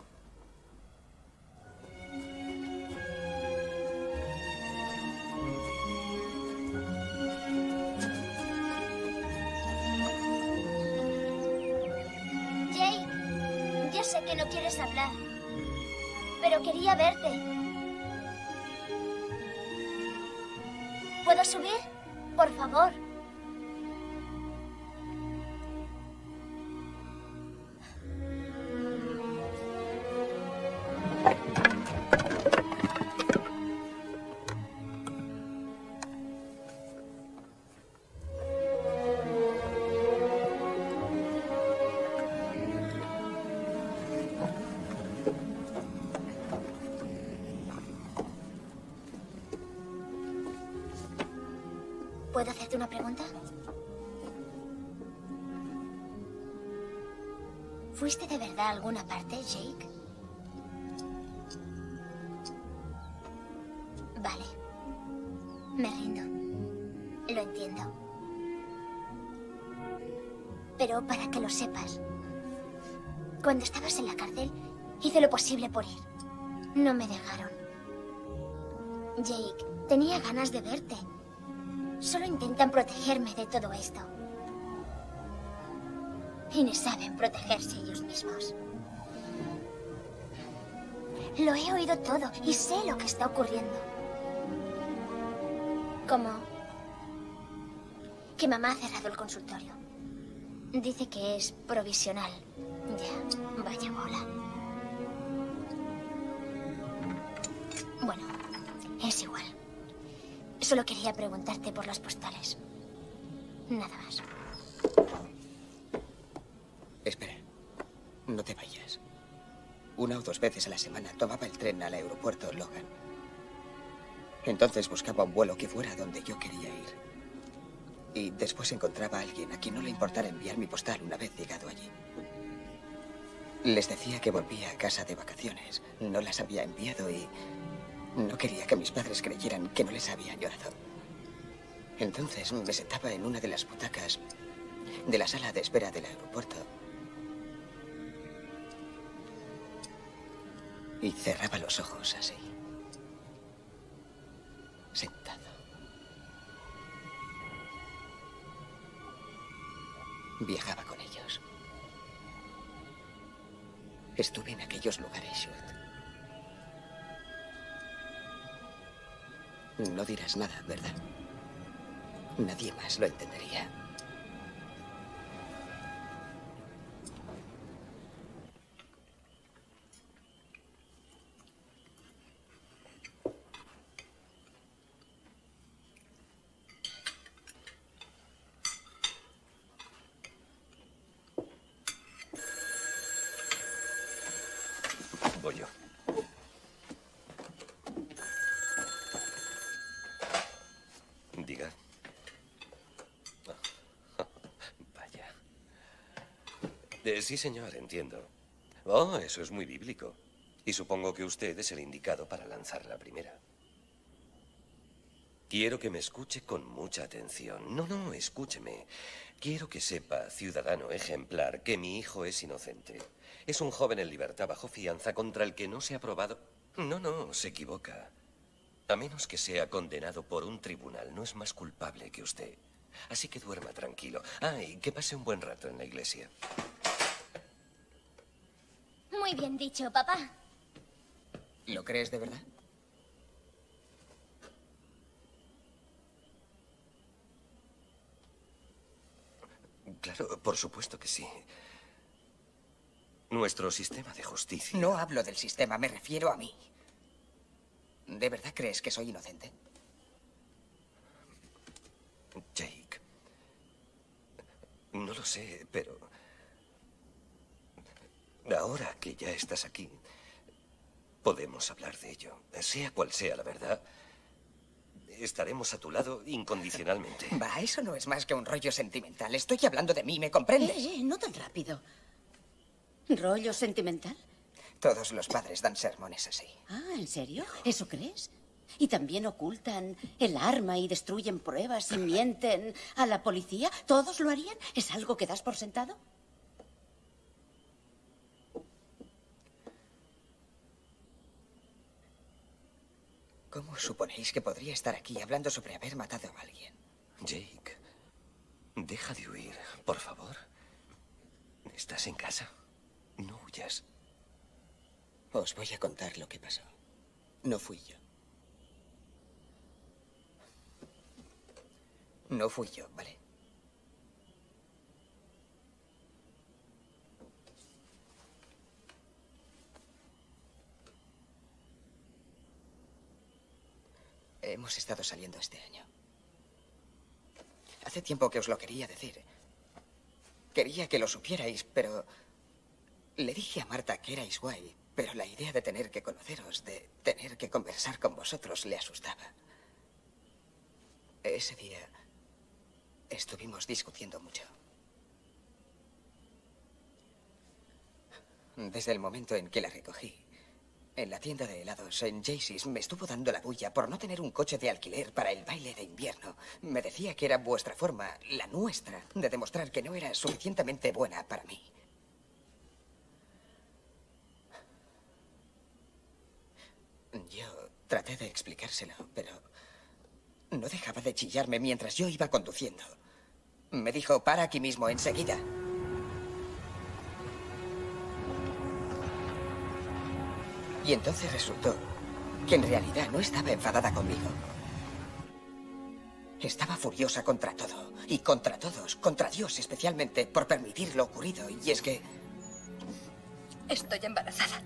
Jake, ya sé que no quieres hablar, pero quería verte. ¿Puedo subir? Por favor. ¿Puedo hacerte una pregunta? ¿Fuiste de verdad a alguna parte, Jake? Vale. Me rindo. Lo entiendo. Pero para que lo sepas, cuando estabas en la cárcel, hice lo posible por ir. No me dejaron. Jake, tenía ganas de verte. Solo intentan protegerme de todo esto. Y ni saben protegerse ellos mismos. Lo he oído todo y sé lo que está ocurriendo. Como que mamá ha cerrado el consultorio. Dice que es provisional. Ya, vaya bola. Bueno, es igual. Solo quería preguntarte por las postales. Nada más. Espera. No te vayas. Una o dos veces a la semana tomaba el tren al aeropuerto Logan. Entonces buscaba un vuelo que fuera donde yo quería ir. Y después encontraba a alguien a quien no le importara enviar mi postal una vez llegado allí. Les decía que volvía a casa de vacaciones. No las había enviado y no quería que mis padres creyeran que no les había añorado. Entonces me sentaba en una de las butacas de la sala de espera del aeropuerto y cerraba los ojos así, sentado. Viajaba con ellos. Estuve en aquellos lugares, Shoot. No dirás nada, ¿verdad? Nadie más lo entendería. Voy yo. Diga. Vaya. Eh, sí, señor, entiendo. Oh, eso es muy bíblico. Y supongo que usted es el indicado para lanzar la primera. Quiero que me escuche con mucha atención. No, no, escúcheme. Quiero que sepa, ciudadano ejemplar, que mi hijo es inocente. Es un joven en libertad bajo fianza contra el que no se ha probado... No, no, se equivoca. A menos que sea condenado por un tribunal, no es más culpable que usted. Así que duerma tranquilo. Ah, y que pase un buen rato en la iglesia. Muy bien dicho, papá. ¿Lo crees de verdad? Claro, por supuesto que sí. Nuestro sistema de justicia... No hablo del sistema, me refiero a mí. ¿De verdad crees que soy inocente? No lo sé, pero... ahora que ya estás aquí, podemos hablar de ello. Sea cual sea la verdad, estaremos a tu lado incondicionalmente. Va, eso no es más que un rollo sentimental. Estoy hablando de mí, ¿me comprendes? Eh, eh, no tan rápido. ¿Rollo sentimental? Todos los padres dan sermones así. Ah, ¿en serio? ¿Eso crees? ¿Y también ocultan el arma y destruyen pruebas y mienten a la policía? ¿Todos lo harían? ¿Es algo que das por sentado? ¿Cómo suponéis que podría estar aquí hablando sobre haber matado a alguien? Jake, deja de huir, por favor. ¿Estás en casa? No huyas. Os voy a contar lo que pasó. No fui yo. No fui yo, ¿vale? Hemos estado saliendo este año. Hace tiempo que os lo quería decir. Quería que lo supierais, pero... le dije a Marta que erais guay, pero la idea de tener que conoceros, de tener que conversar con vosotros, le asustaba. Ese día estuvimos discutiendo mucho. Desde el momento en que la recogí, en la tienda de helados, en Jaycees, me estuvo dando la bulla por no tener un coche de alquiler para el baile de invierno. Me decía que era vuestra forma, la nuestra, de demostrar que no era suficientemente buena para mí. Yo traté de explicárselo, pero no dejaba de chillarme mientras yo iba conduciendo. Me dijo, para aquí mismo, enseguida. Y entonces resultó que en realidad no estaba enfadada conmigo. Estaba furiosa contra todo, y contra todos, contra Dios especialmente, por permitir lo ocurrido. Y es que... estoy embarazada.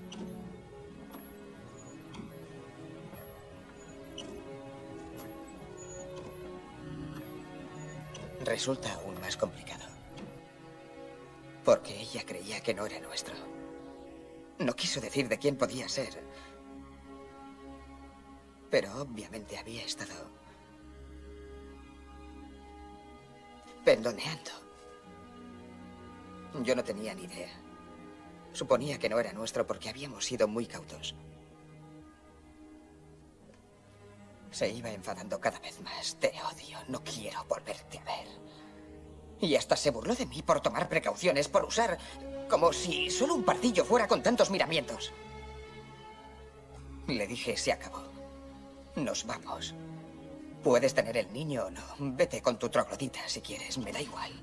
Resulta aún más complicado. Porque ella creía que no era nuestro. No quiso decir de quién podía ser. Pero obviamente había estado pendoneando. Yo no tenía ni idea. Suponía que no era nuestro porque habíamos sido muy cautos. Se iba enfadando cada vez más. Te odio, no quiero volverte a ver. Y hasta se burló de mí por tomar precauciones, por usar... como si solo un pardillo fuera con tantos miramientos. Le dije, se acabó. Nos vamos. Puedes tener el niño o no. Vete con tu troglodita si quieres, me da igual.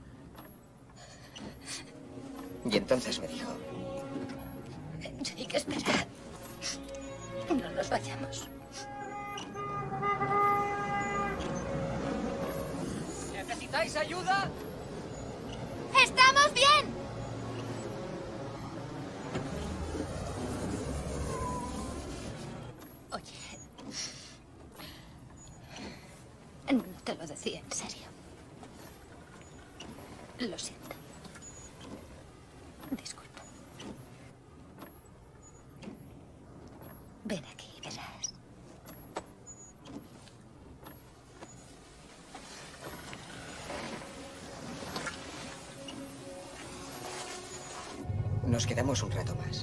Y entonces me dijo... Jake, espera. No nos vayamos. ¿Necesitáis ayuda? ¡Estamos bien! Oye, no te lo decía en serio. Lo siento. Disculpa. Ven aquí, verás. Nos quedamos un rato más.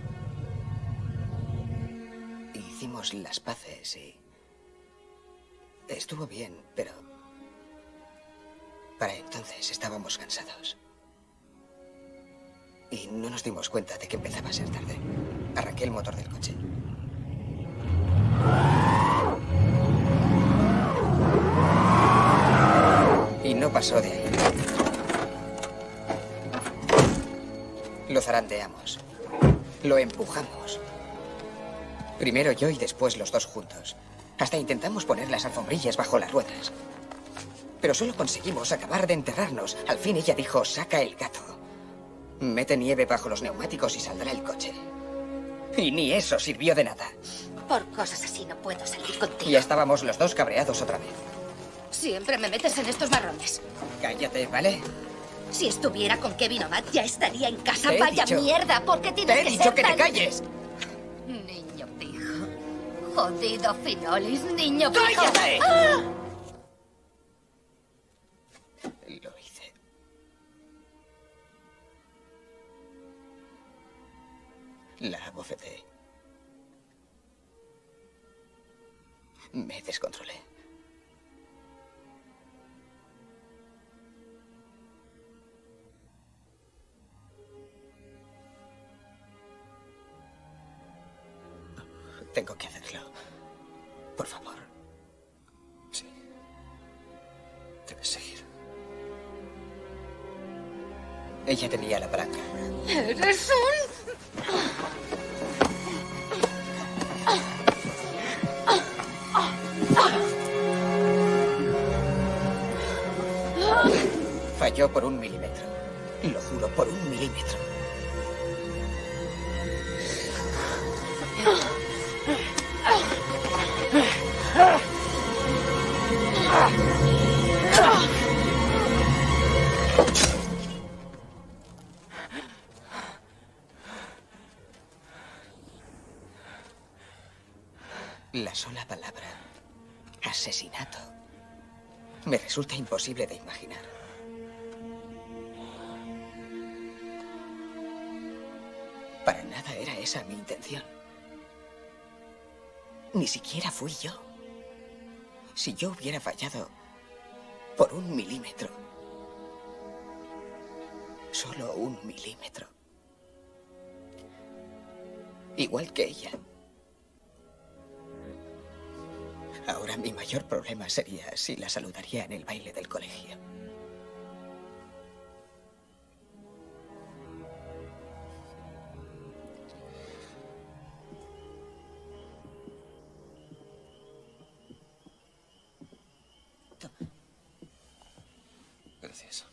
Hicimos las paces y... estuvo bien, pero... para entonces estábamos cansados. Y no nos dimos cuenta de que empezaba a ser tarde. Arranqué el motor del coche. Y no pasó de ahí. Lo zarandeamos. Lo empujamos. Primero yo y después los dos juntos. Hasta intentamos poner las alfombrillas bajo las ruedas. Pero solo conseguimos acabar de enterrarnos. Al fin ella dijo, saca el gato. Mete nieve bajo los neumáticos y saldrá el coche. Y ni eso sirvió de nada. Por cosas así no puedo salir contigo. Y ya estábamos los dos cabreados otra vez. Siempre me metes en estos marrones. Cállate, ¿vale? Si estuviera con Kevin Abad, ya estaría en casa. Te he Vaya dicho- mierda, ¿por qué tienes Te he que dicho ser que te tan- calles. Niño pijo. Jodido Finolis, niño pijo. ¡Cállate! ¡Ah! Lo hice. La abofeteé. Me descontrolé. Tengo que hacerlo. Por favor. Sí. Debes seguir. Ella tenía la palanca. Eres un... Falló por un milímetro. Lo juro, por un milímetro. La sola palabra asesinato me resulta imposible de imaginar. Para nada era esa mi intención. Ni siquiera fui yo. Si yo hubiera fallado por un milímetro, solo un milímetro, igual que ella, ahora mi mayor problema sería si la saludaría en el baile del colegio. Gracias.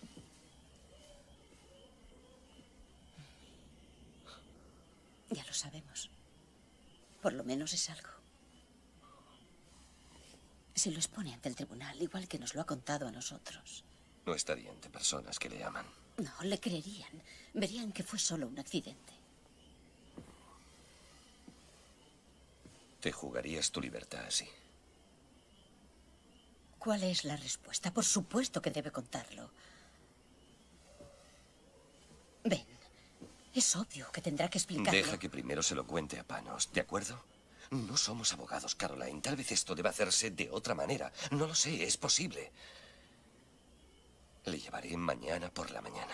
Ya lo sabemos. Por lo menos es algo. Se lo expone ante el tribunal, igual que nos lo ha contado a nosotros. No estaría ante personas que le aman. No, le creerían. Verían que fue solo un accidente. Te jugarías tu libertad así. ¿Cuál es la respuesta? Por supuesto que debe contarlo. Ven, es obvio que tendrá que explicarlo. Deja que primero se lo cuente a Panos, ¿de acuerdo? No somos abogados, Caroline. Tal vez esto deba hacerse de otra manera. No lo sé, es posible. Le llevaré mañana por la mañana.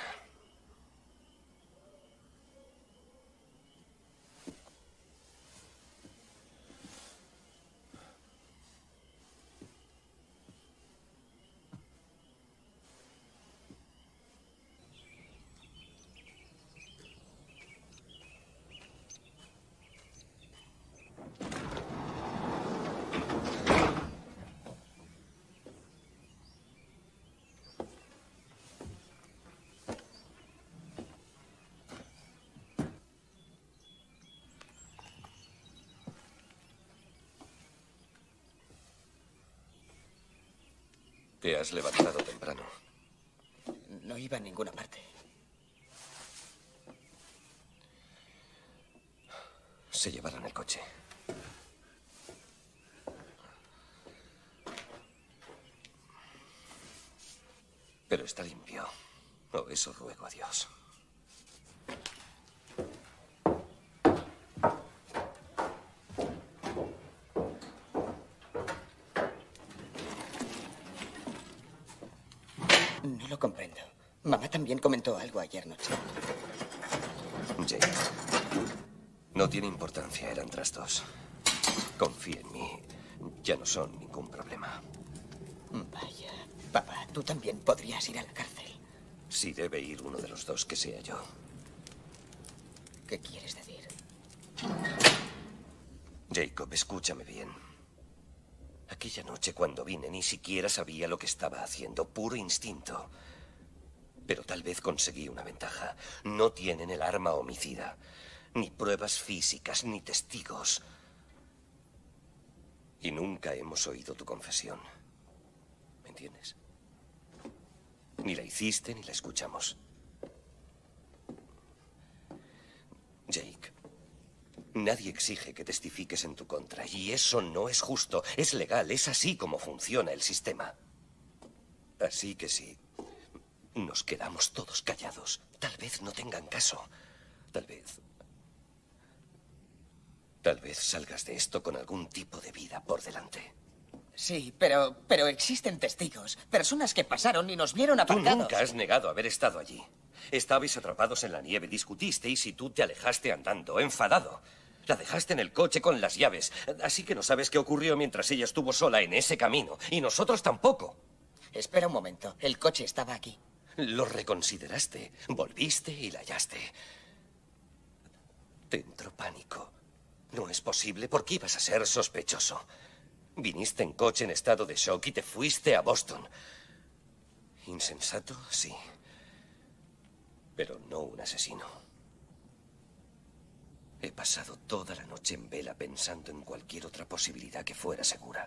Te has levantado temprano. No iba a ninguna parte. Se llevaron el coche. Pero está limpio. O eso ruego a Dios. No lo comprendo. Mamá también comentó algo ayer noche. Jake, no tiene importancia, eran trastos. Confía en mí. Ya no son ningún problema. Vaya, papá, tú también podrías ir a la cárcel. Si debe ir uno de los dos, que sea yo. ¿Qué quieres decir? Jacob, escúchame bien. Aquella noche cuando vine ni siquiera sabía lo que estaba haciendo, puro instinto. Pero tal vez conseguí una ventaja. No tienen el arma homicida, ni pruebas físicas, ni testigos. Y nunca hemos oído tu confesión. ¿Me entiendes? Ni la hiciste ni la escuchamos. Jake, nadie exige que testifiques en tu contra, y eso no es justo. Es legal, es así como funciona el sistema. Así que sí, nos quedamos todos callados. Tal vez no tengan caso. Tal vez... Tal vez salgas de esto con algún tipo de vida por delante. Sí, pero, pero existen testigos. Personas que pasaron y nos vieron aparcados. Tú nunca has negado haber estado allí. Estabais atrapados en la nieve, discutisteis y tú te alejaste andando, enfadado. La dejaste en el coche con las llaves. Así que no sabes qué ocurrió mientras ella estuvo sola en ese camino. Y nosotros tampoco. Espera un momento. El coche estaba aquí. Lo reconsideraste. Volviste y la hallaste. Te entró pánico. No es posible porque ibas a ser sospechoso. Viniste en coche en estado de shock y te fuiste a Boston. Insensato, sí. Pero no un asesino. He pasado toda la noche en vela pensando en cualquier otra posibilidad que fuera segura.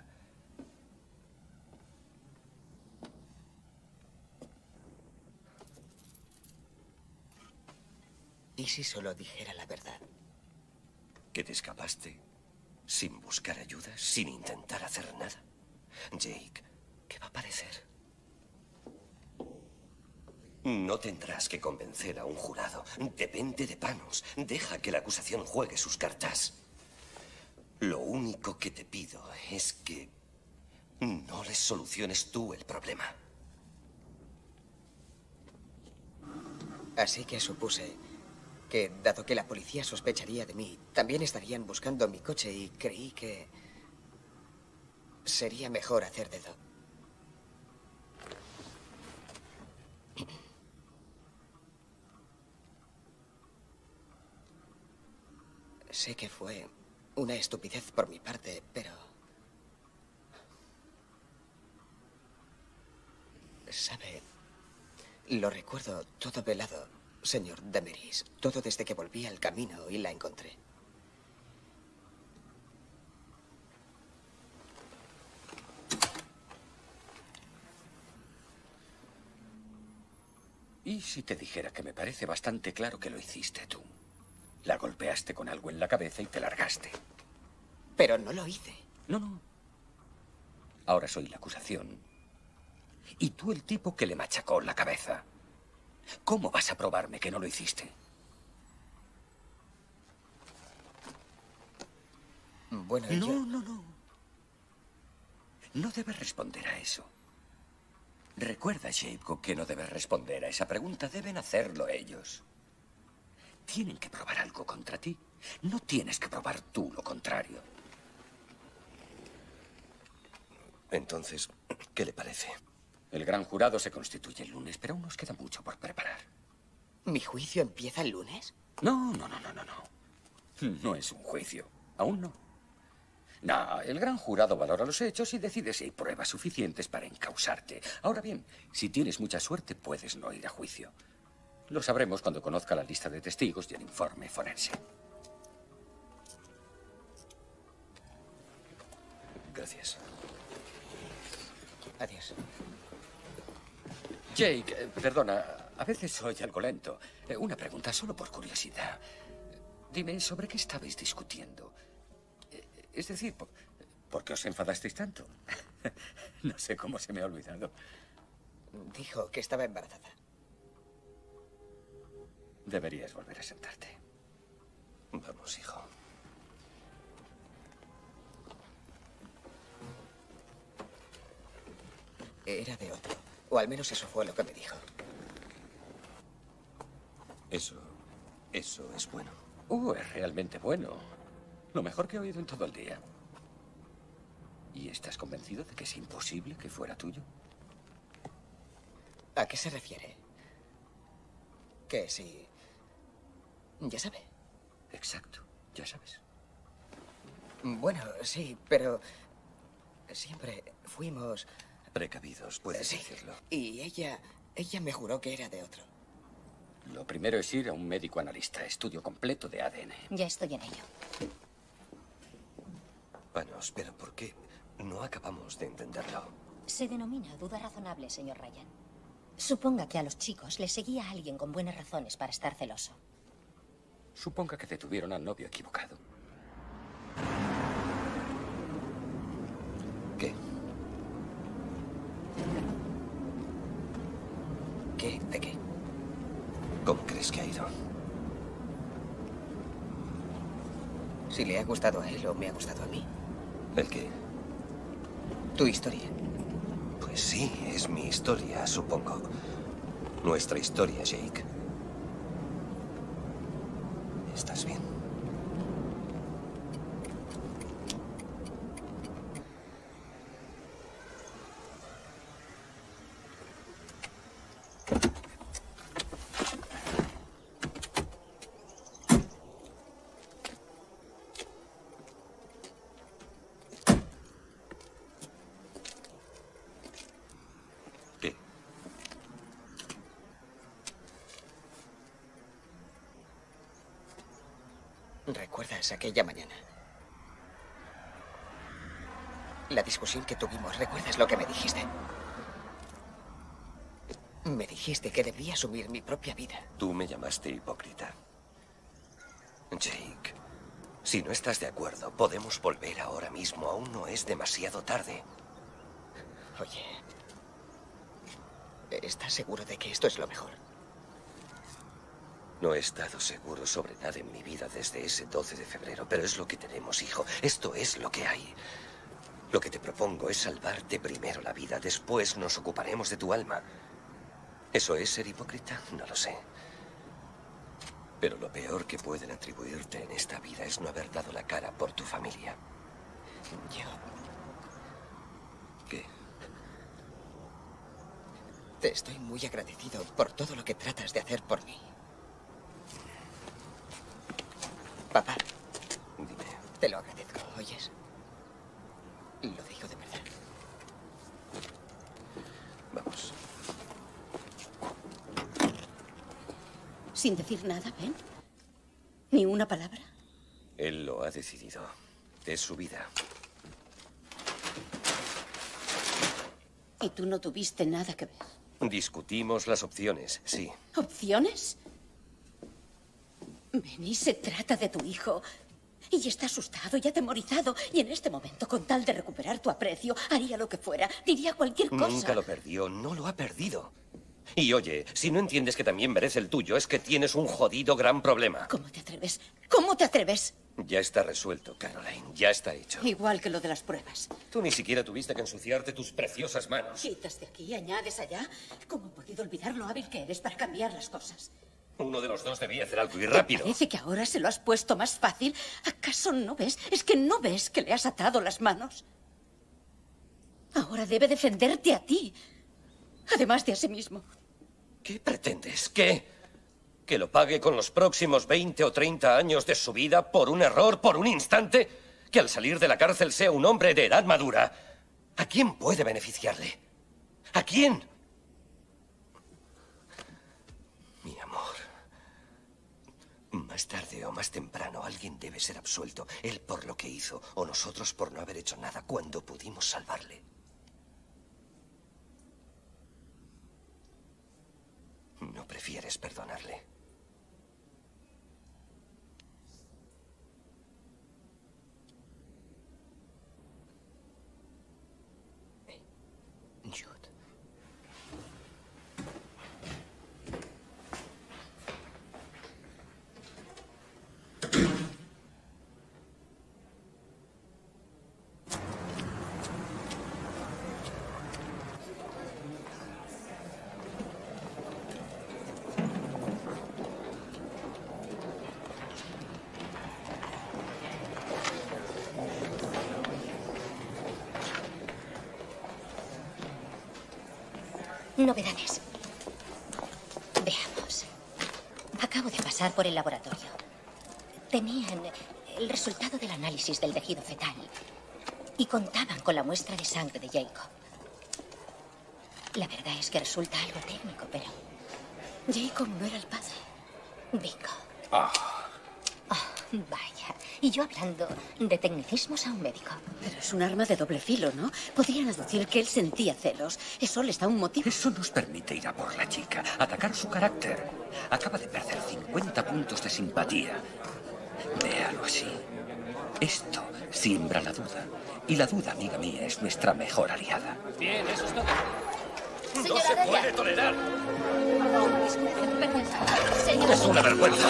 ¿Y si solo dijera la verdad? ¿Que te escapaste sin buscar ayuda, sin intentar hacer nada? Jake, ¿qué va a parecer? No tendrás que convencer a un jurado. Depende de Panos. Deja que la acusación juegue sus cartas. Lo único que te pido es que no les soluciones tú el problema. Así que supuse que, dado que la policía sospecharía de mí, también estarían buscando mi coche y creí que sería mejor hacer dedo. Sé que fue una estupidez por mi parte, pero... ¿Sabe? Lo recuerdo todo velado, señor Demeris. Todo desde que volví al camino y la encontré. ¿Y si te dijera que me parece bastante claro que lo hiciste tú? La golpeaste con algo en la cabeza y te largaste. Pero no lo hice. No, no. Ahora soy la acusación. Y tú el tipo que le machacó la cabeza. ¿Cómo vas a probarme que no lo hiciste? Bueno, no, yo... no, no. No debes responder a eso. Recuerda, Jacob, que no debes responder a esa pregunta. Deben hacerlo ellos. Tienen que probar algo contra ti. No tienes que probar tú lo contrario. Entonces, ¿qué le parece? El gran jurado se constituye el lunes, pero aún nos queda mucho por preparar. ¿Mi juicio empieza el lunes? No, no, no, no, no, no. No es un juicio. Aún no. No, el gran jurado valora los hechos y decide si hay pruebas suficientes para encausarte. Ahora bien, si tienes mucha suerte, puedes no ir a juicio. Lo sabremos cuando conozca la lista de testigos y el informe forense. Gracias. Adiós. Jake, eh, perdona, a veces soy algo lento. Eh, una pregunta, solo por curiosidad. Dime, ¿sobre qué estabais discutiendo? Eh, es decir, ¿por, ¿por qué os enfadasteis tanto? No sé cómo se me ha olvidado. Dijo que estaba embarazada. Deberías volver a sentarte. Vamos, hijo. Era de otro. O al menos eso fue lo que me dijo. Eso... eso es bueno. Uh, es realmente bueno. Lo mejor que he oído en todo el día. ¿Y estás convencido de que es imposible que fuera tuyo? ¿A qué se refiere? Que si... Ya sabe. Exacto, ya sabes. Bueno, sí, pero... siempre fuimos... Precavidos, puedes sí. decirlo. Y ella... ella me juró que era de otro. Lo primero es ir a un médico analista, estudio completo de A D N. Ya estoy en ello. Panos, pero ¿por qué no acabamos de entenderlo? Se denomina duda razonable, señor Ryan. Suponga que a los chicos les seguía alguien con buenas razones para estar celoso. Suponga que detuvieron al novio equivocado. ¿Qué? ¿Qué? ¿De qué? ¿Cómo crees que ha ido? Si le ha gustado a él o me ha gustado a mí. ¿El qué? Tu historia. Pues sí, es mi historia, supongo. Nuestra historia, Jake. ¿Estás bien? ¿Recuerdas aquella mañana? La discusión que tuvimos, ¿recuerdas lo que me dijiste? Me dijiste que debía asumir mi propia vida. Tú me llamaste hipócrita. Jake, si no estás de acuerdo, podemos volver ahora mismo. Aún no es demasiado tarde. Oye, ¿estás seguro de que esto es lo mejor? No he estado seguro sobre nada en mi vida desde ese doce de febrero, pero es lo que tenemos, hijo. Esto es lo que hay. Lo que te propongo es salvarte primero la vida, después nos ocuparemos de tu alma. ¿Eso es ser hipócrita? No lo sé. Pero lo peor que pueden atribuirte en esta vida es no haber dado la cara por tu familia. Yo... ¿Qué? Te estoy muy agradecido por todo lo que tratas de hacer por mí. Papá. Dime. Te lo agradezco, ¿oyes? Lo digo de verdad. Vamos. Sin decir nada, ¿ven? Ni una palabra. Él lo ha decidido. Es su vida. Y tú no tuviste nada que ver. Discutimos las opciones, sí. ¿Opciones? Benny, se trata de tu hijo. Y está asustado y atemorizado. Y en este momento, con tal de recuperar tu aprecio, haría lo que fuera. Diría cualquier cosa. Nunca lo perdió, no lo ha perdido. Y oye, si no entiendes que también merece el tuyo, es que tienes un jodido gran problema. ¿Cómo te atreves? ¿Cómo te atreves? Ya está resuelto, Caroline. Ya está hecho. Igual que lo de las pruebas. Tú ni siquiera tuviste que ensuciarte tus preciosas manos. Quitas de aquí, añades allá. ¿Cómo he podido olvidar lo hábil que eres para cambiar las cosas? Uno de los dos debía hacer algo y rápido. Parece que ahora se lo has puesto más fácil. ¿Acaso no ves? ¿Es que no ves que le has atado las manos? Ahora debe defenderte a ti, además de a sí mismo. ¿Qué pretendes? ¿Qué? ¿Que lo pague con los próximos veinte o treinta años de su vida por un error, por un instante? ¿Que al salir de la cárcel sea un hombre de edad madura? ¿A quién puede beneficiarle? ¿A quién? Mi amor. Más tarde o más temprano alguien debe ser absuelto. Él por lo que hizo o nosotros por no haber hecho nada cuando pudimos salvarle. ¿No prefieres perdonarle? Jude. Novedades. Veamos. Acabo de pasar por el laboratorio. Tenían el resultado del análisis del tejido fetal y contaban con la muestra de sangre de Jacob. La verdad es que resulta algo técnico, pero Jacob no era el padre. Bingo. Ah. Oh, vaya. Y yo hablando de tecnicismos a un médico. Pero es un arma de doble filo, ¿no? Podrían aducir que él sentía celos. Eso les da un motivo. Eso nos permite ir a por la chica, atacar su carácter. Acaba de perder cincuenta puntos de simpatía. Véalo así. Esto siembra la duda. Y la duda, amiga mía, es nuestra mejor aliada. Bien, eso es todo. ¡No se puede tolerar! Señora. ¡Es una vergüenza!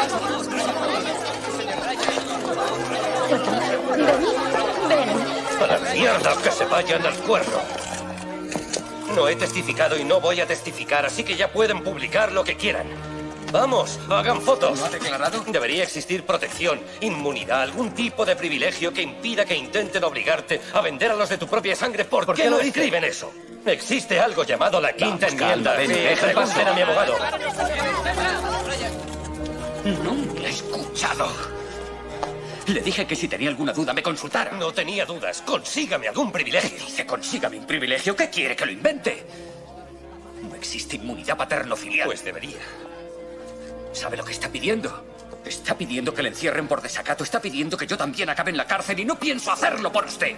Ven. ¡A la mierda! ¡Que se vayan al cuerno! No he testificado y no voy a testificar, así que ya pueden publicar lo que quieran. ¡Vamos! ¡Hagan fotos! ¿No ha declarado? Debería existir protección, inmunidad, algún tipo de privilegio que impida que intenten obligarte a vender a los de tu propia sangre. ¿Por, ¿Por qué, qué lo lo escriben eso? Existe algo llamado la quinta Vamos, enmienda. calma, ven, Sí, deja pregunten pasar. a mi abogado. No me ha escuchado. Le dije que si tenía alguna duda me consultara. No tenía dudas. Consígame algún privilegio. Dice, consígame un privilegio. ¿Qué quiere? ¿Que lo invente? No existe inmunidad paterno-filial. Pues debería. ¿Sabe lo que está pidiendo? Está pidiendo que le encierren por desacato. Está pidiendo que yo también acabe en la cárcel y no pienso hacerlo por usted.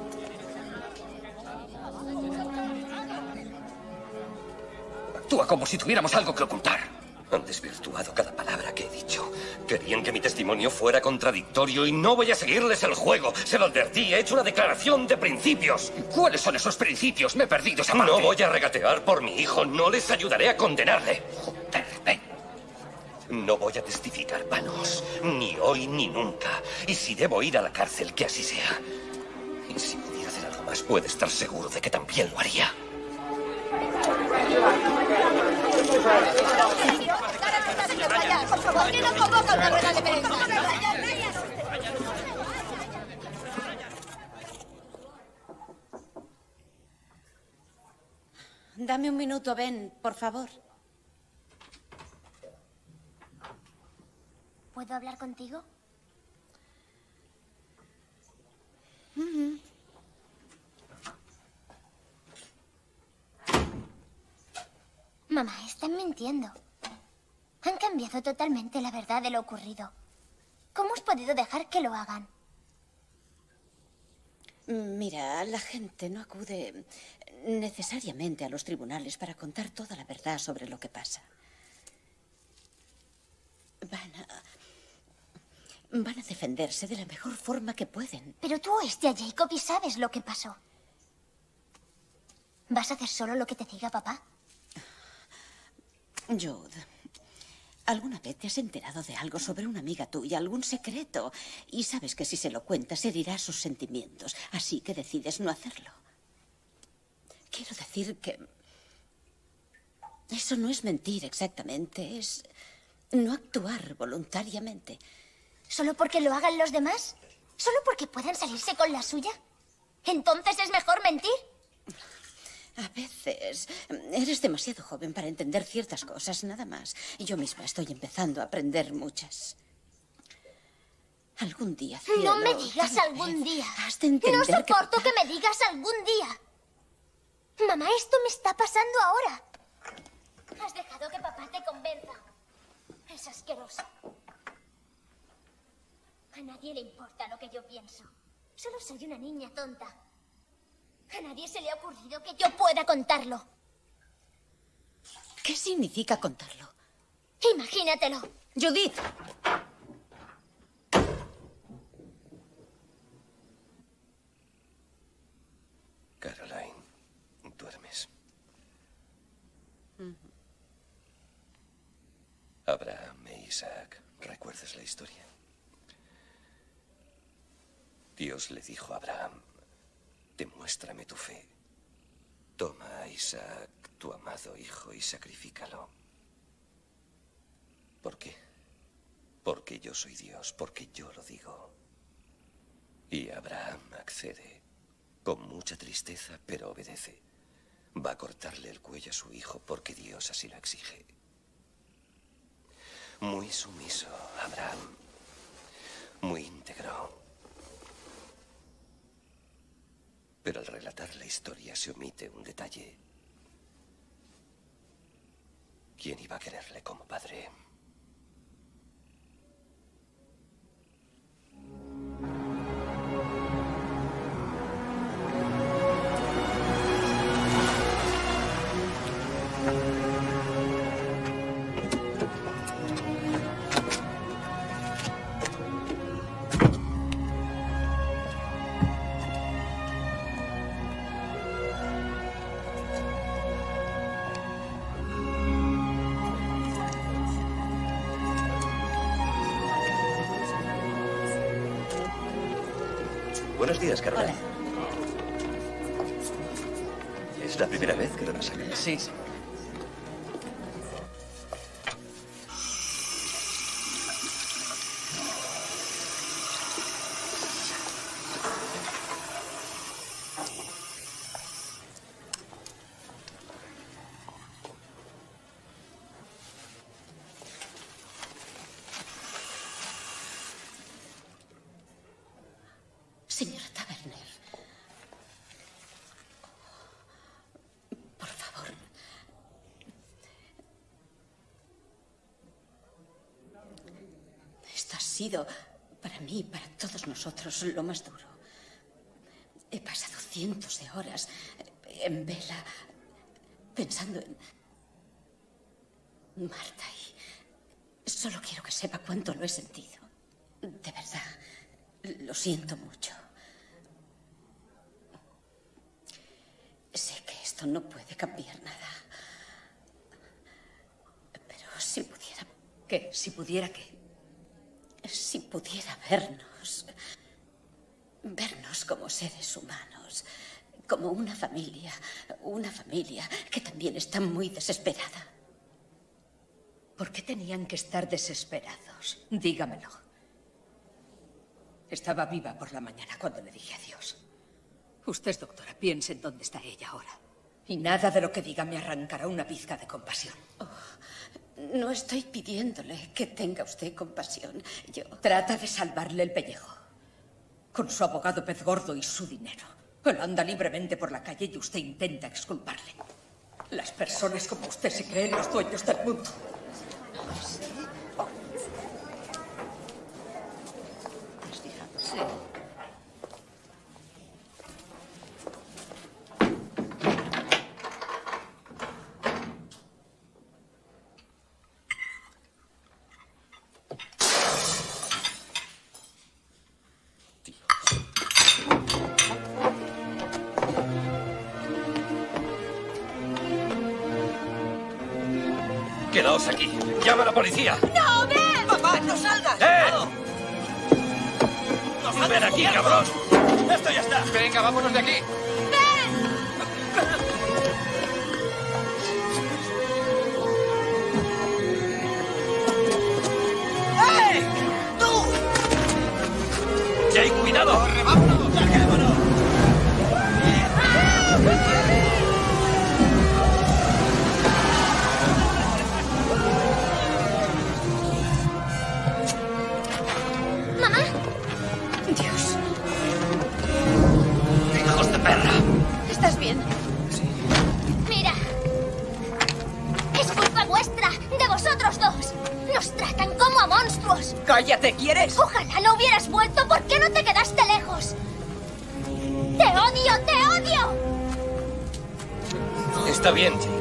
Actúa como si tuviéramos algo que ocultar. Han desvirtuado cada palabra que he dicho. Querían que mi testimonio fuera contradictorio y no voy a seguirles el juego. Se lo advertí, he hecho una declaración de principios. ¿Cuáles son esos principios? Me he perdido esa parte. No voy a regatear por mi hijo, no les ayudaré a condenarle. Joder, ven. No voy a testificar vanos, ni hoy ni nunca. Y si debo ir a la cárcel, que así sea. Y si pudiera hacer algo más, puede estar seguro de que también lo haría. ¿Por qué no convoca una rueda de prensa? Dame un minuto, Ben, por favor. ¿Puedo hablar contigo? Mm-hmm. Mamá, están mintiendo. Han cambiado totalmente la verdad de lo ocurrido. ¿Cómo has podido dejar que lo hagan? Mira, la gente no acude necesariamente a los tribunales para contar toda la verdad sobre lo que pasa. Van a... Van a defenderse de la mejor forma que pueden. Pero tú oíste a Jacob y sabes lo que pasó. ¿Vas a hacer solo lo que te diga papá? Jude, ¿alguna vez te has enterado de algo sobre una amiga tuya, algún secreto? Y sabes que si se lo cuentas herirá sus sentimientos, así que decides no hacerlo. Quiero decir que... eso no es mentir exactamente, es no actuar voluntariamente. ¿Solo porque lo hagan los demás? ¿Solo porque puedan salirse con la suya? ¿Entonces es mejor mentir? A veces eres demasiado joven para entender ciertas cosas, nada más. Yo misma estoy empezando a aprender muchas. Algún día, cielo, No me digas tal algún vez día. Has de entender No soporto que... que me digas algún día. Mamá, esto me está pasando ahora. Has dejado que papá te convenza. Es asqueroso. A nadie le importa lo que yo pienso. Solo soy una niña tonta. A nadie se le ha ocurrido que yo pueda contarlo. ¿Qué significa contarlo? Imagínatelo. Judith. Caroline, duermes. Abraham e Isaac, ¿recuerdas la historia? Dios le dijo a Abraham: demuéstrame tu fe. Toma a Isaac, tu amado hijo, y sacrifícalo. ¿Por qué? Porque yo soy Dios, porque yo lo digo. Y Abraham accede, con mucha tristeza, pero obedece. Va a cortarle el cuello a su hijo porque Dios así lo exige. Muy sumiso, Abraham. Muy íntegro. Pero al relatar la historia se omite un detalle. ¿Quién iba a quererle como padre? Buenos días, Carla. Hola. ¿Es la primera vez que donas acá? Sí, sí. Señora Taberner. Por favor. Esto ha sido, para mí y para todos nosotros, lo más duro. He pasado cientos de horas en vela pensando en Marta y solo quiero que sepa cuánto lo he sentido. De verdad, lo siento mucho. Sé que esto no puede cambiar nada. Pero si pudiera... ¿Qué? ¿Si pudiera qué? Si pudiera vernos... Vernos como seres humanos. Como una familia. Una familia que también está muy desesperada. ¿Por qué tenían que estar desesperados? Dígamelo. Estaba viva por la mañana cuando le dije adiós. Usted es doctora, piense en dónde está ella ahora. Y nada de lo que diga me arrancará una pizca de compasión. Oh, no estoy pidiéndole que tenga usted compasión. Yo... Trata de salvarle el pellejo. Con su abogado pez gordo y su dinero. Él anda libremente por la calle y usted intenta exculparle. Las personas como usted se creen los dueños del mundo. ¿Sí? Sí. Quedaos aquí. ¡Llama a la policía! ¡No, ven! ¡Papá, no salgas! ¡Eh! ¡Ven aquí, cabrón! ¡Esto ya está! Venga, vámonos de aquí. ¡Ey! ¡Tú! ¡Jake, cuidado! ¡Corre, vámonos! ¡Larguémonos! ¡Mamá! Dios. ¡Hijos de perra! ¿Estás bien? ¡Mira! Es culpa vuestra, de vosotros dos. Nos tratan como a monstruos. ¡Cállate, ¿quieres? Ojalá no hubieras vuelto. ¿Por qué no te quedaste lejos? ¡Te odio, te odio! Está bien, Jake.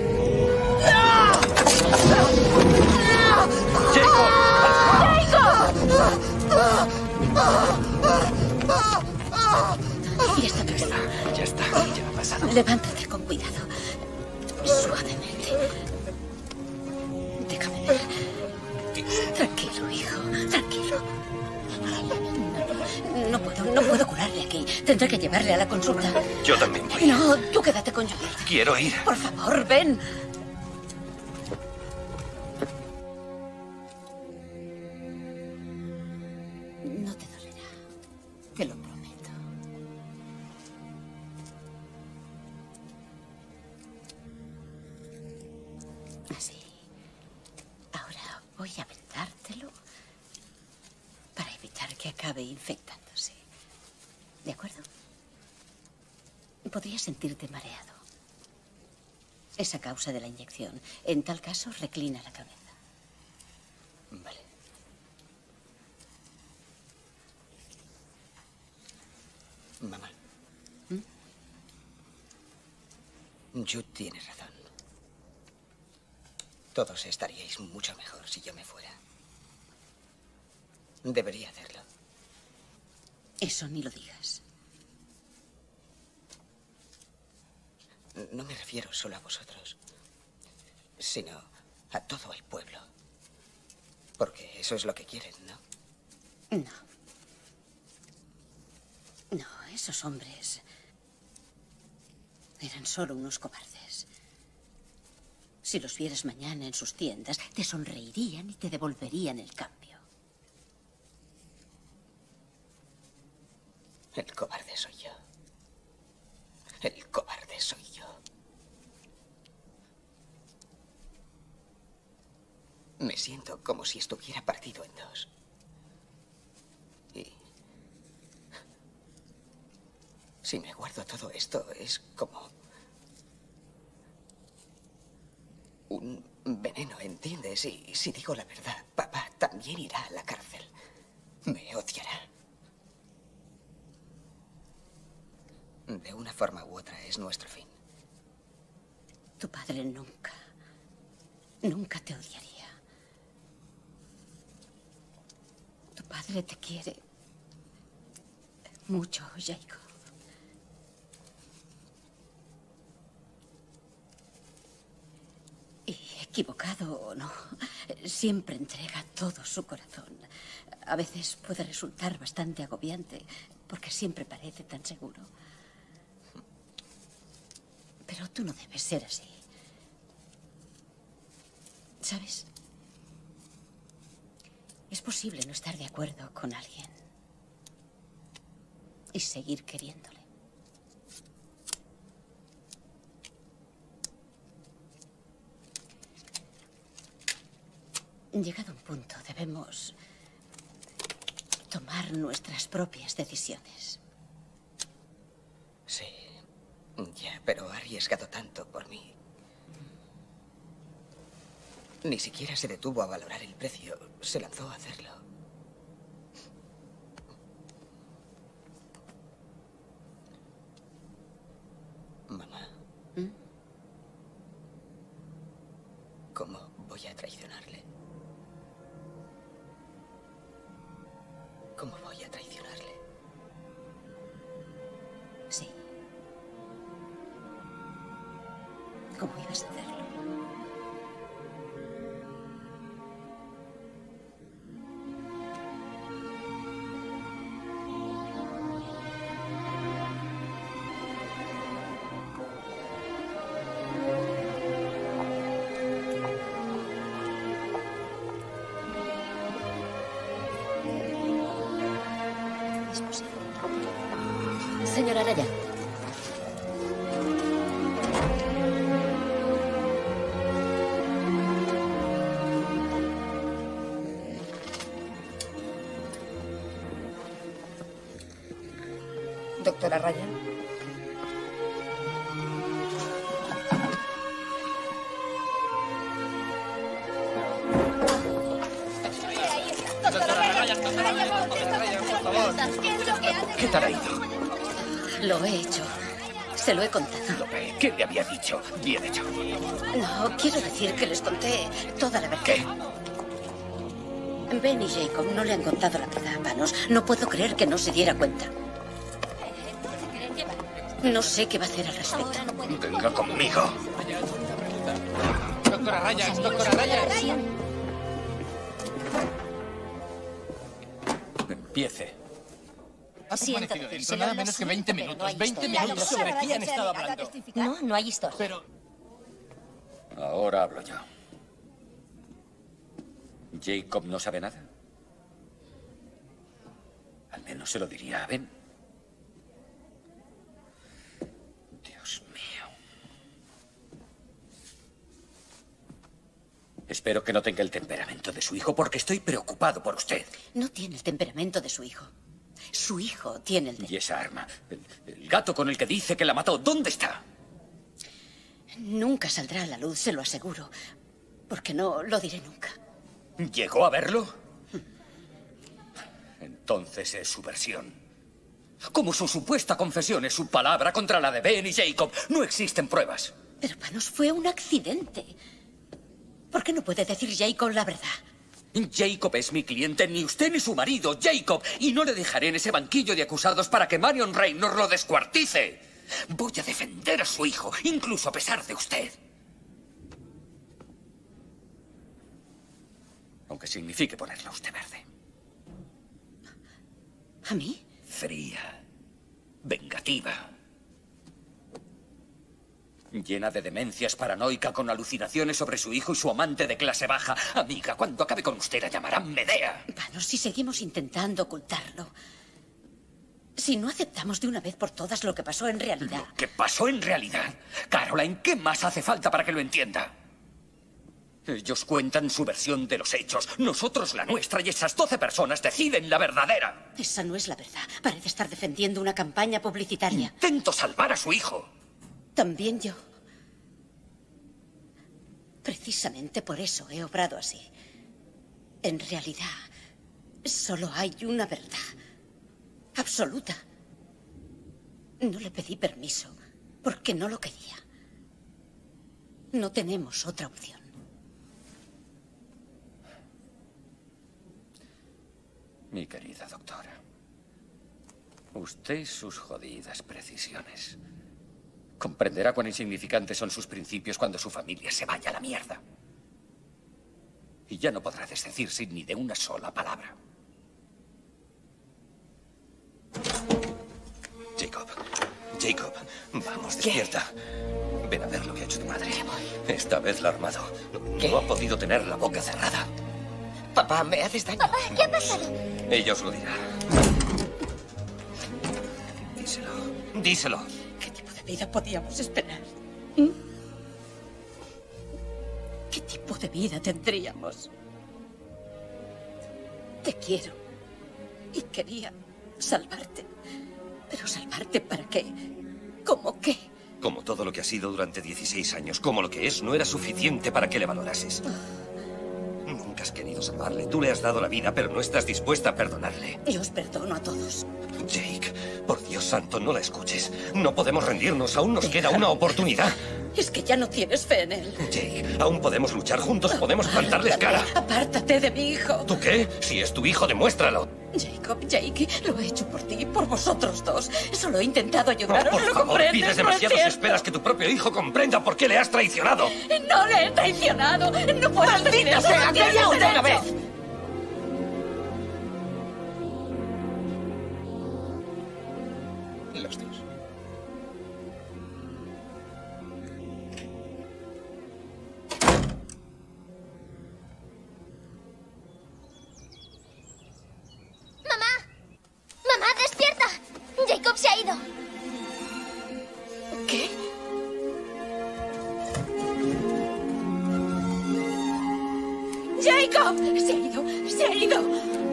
Y está tranquilo. Ya está, ya ha pasado. Levántate con cuidado. Suavemente. Déjame ver. Tranquilo, hijo. Tranquilo. No, no puedo, no puedo curarle aquí. Tendré que llevarle a la consulta. Yo también voy. No, tú quédate con Judith. Quiero ir. Por favor, ven. No te dolerá. Te lo prometo. Así. Ahora voy a vendártelo para evitar que acabe infectándose. ¿De acuerdo? Podrías sentirte mareado. Es a causa de la inyección. En tal caso, reclina la cabeza. Vale. Mamá. ¿Mm? Jude tiene razón. Todos estaríais mucho mejor si yo me fuera. Debería hacerlo. Eso ni lo digas. No me refiero solo a vosotros, sino a todo el pueblo. Porque eso es lo que quieren, ¿no? No. esos hombres eran solo unos cobardes. Si los vieras mañana en sus tiendas, te sonreirían y te devolverían el cambio. El cobarde soy yo. El cobarde soy yo. Me siento como si estuviera partido en dos. Y si me guardo todo esto, es como un veneno, ¿entiendes? Y si digo la verdad, papá también irá a la cárcel. Me odiará. De una forma u otra es nuestro fin. Tu padre nunca, nunca te odiaría. Tu padre te quiere mucho, Jacob. Y equivocado o no, siempre entrega todo su corazón. A veces puede resultar bastante agobiante, porque siempre parece tan seguro. Pero tú no debes ser así. ¿Sabes? Es posible no estar de acuerdo con alguien y seguir queriéndole. Llegado a un punto, debemos tomar nuestras propias decisiones. Sí, ya, pero ha arriesgado tanto por mí. Ni siquiera se detuvo a valorar el precio. Se lanzó a hacerlo. Mamá. ¿Mm? ¿Cómo voy a traicionarle? ¿Cómo voy a traicionarle? Sí. ¿Cómo ibas a hacerlo? Señora Ryan. Doctora Ryan. ¿Qué tal ha ido? Lo he hecho. Se lo he contado. Lope, ¿qué le había dicho? Bien hecho. No, quiero decir que les conté toda la verdad. ¿Qué? Ben y Jacob no le han contado la verdad a Panos. No puedo creer que no se diera cuenta. No sé qué va a hacer al respecto. Venga conmigo. Doctora Ryan, doctora Ryan. Empiece. Ha permanecido dentro nada menos que veinte minutos. veinte minutos. ¿Sobre qué han estado hablando? No, no hay historia. Pero... Ahora hablo yo. ¿Jacob no sabe nada? Al menos se lo diría a Ben. Dios mío. Espero que no tenga el temperamento de su hijo, porque estoy preocupado por usted. No tiene el temperamento de su hijo. Su hijo tiene el de... ¿Y esa arma? El, el gato con el que dice que la mató, ¿dónde está? Nunca saldrá a la luz, se lo aseguro. Porque no lo diré nunca. ¿Llegó a verlo? Entonces es su versión. Como su supuesta confesión es su palabra contra la de Ben y Jacob. No existen pruebas. Pero Panos fue un accidente. ¿Por qué no puede decir Jacob la verdad? Jacob es mi cliente, ni usted ni su marido, Jacob. Y no le dejaré en ese banquillo de acusados para que Marion Raynor lo descuartice. Voy a defender a su hijo, incluso a pesar de usted. Aunque signifique ponerla a usted verde. ¿A mí? Fría. vengativa. Llena de demencias, paranoica, con alucinaciones sobre su hijo y su amante de clase baja. Amiga, cuando acabe con usted la llamarán Medea. Bueno, si seguimos intentando ocultarlo. Si no aceptamos de una vez por todas lo que pasó en realidad. ¿Qué pasó en realidad? Caroline, ¿qué más hace falta para que lo entienda? Ellos cuentan su versión de los hechos, nosotros la nuestra, y esas doce personas deciden la verdadera. Esa no es la verdad. Parece estar defendiendo una campaña publicitaria. Intento salvar a su hijo. También yo. Precisamente por eso he obrado así. En realidad, solo hay una verdad. Absoluta. No le pedí permiso porque no lo quería. No tenemos otra opción. Mi querida doctora, usted y sus jodidas precisiones. Comprenderá cuán insignificantes son sus principios cuando su familia se vaya a la mierda. Y ya no podrá desdecirse ni de una sola palabra. Jacob, Jacob, vamos, despierta. Ven a ver lo que ha hecho tu madre. Esta vez la ha armado. ¿Qué? No ha podido tener la boca cerrada. Papá, me haces daño. Papá, ¿qué ha pasado? Ella os lo dirá. Díselo. Díselo. ¿Qué tipo de vida podíamos esperar? ¿Mm? ¿Qué tipo de vida tendríamos? Te quiero. Y quería salvarte. ¿Pero salvarte para qué? ¿Cómo qué? Como todo lo que ha sido durante dieciséis años, como lo que es, no era suficiente para que le valorases. Nunca has querido salvarle. Tú le has dado la vida, pero no estás dispuesta a perdonarle. Yo os perdono a todos. Jake, por Dios santo, no la escuches. No podemos rendirnos. Aún nos queda una oportunidad. Es que ya no tienes fe en él. Jake, aún podemos luchar juntos. Podemos plantarles cara. Apártate de mi hijo. ¿Tú qué? Si es tu hijo, demuéstralo. Jacob, Jake, lo he hecho por ti, por vosotros dos. Solo he intentado ayudaros. Oh, por ¿Lo favor, comprendes? pides No es demasiado si cierto. esperas que tu propio hijo comprenda por qué le has traicionado. No le he traicionado. No puedes decir eso. sea, No tienes calla una derecho. vez. Los dos. ¡Mamá! ¡Mamá, despierta! Jacob se ha ido. ¿Qué? ¡Jacob! Se ha ido. Se ha ido.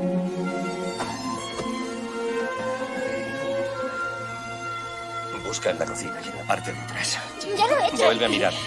Busca en la cocina y en la parte de atrás. Ya lo he hecho. Vuelve a mirar.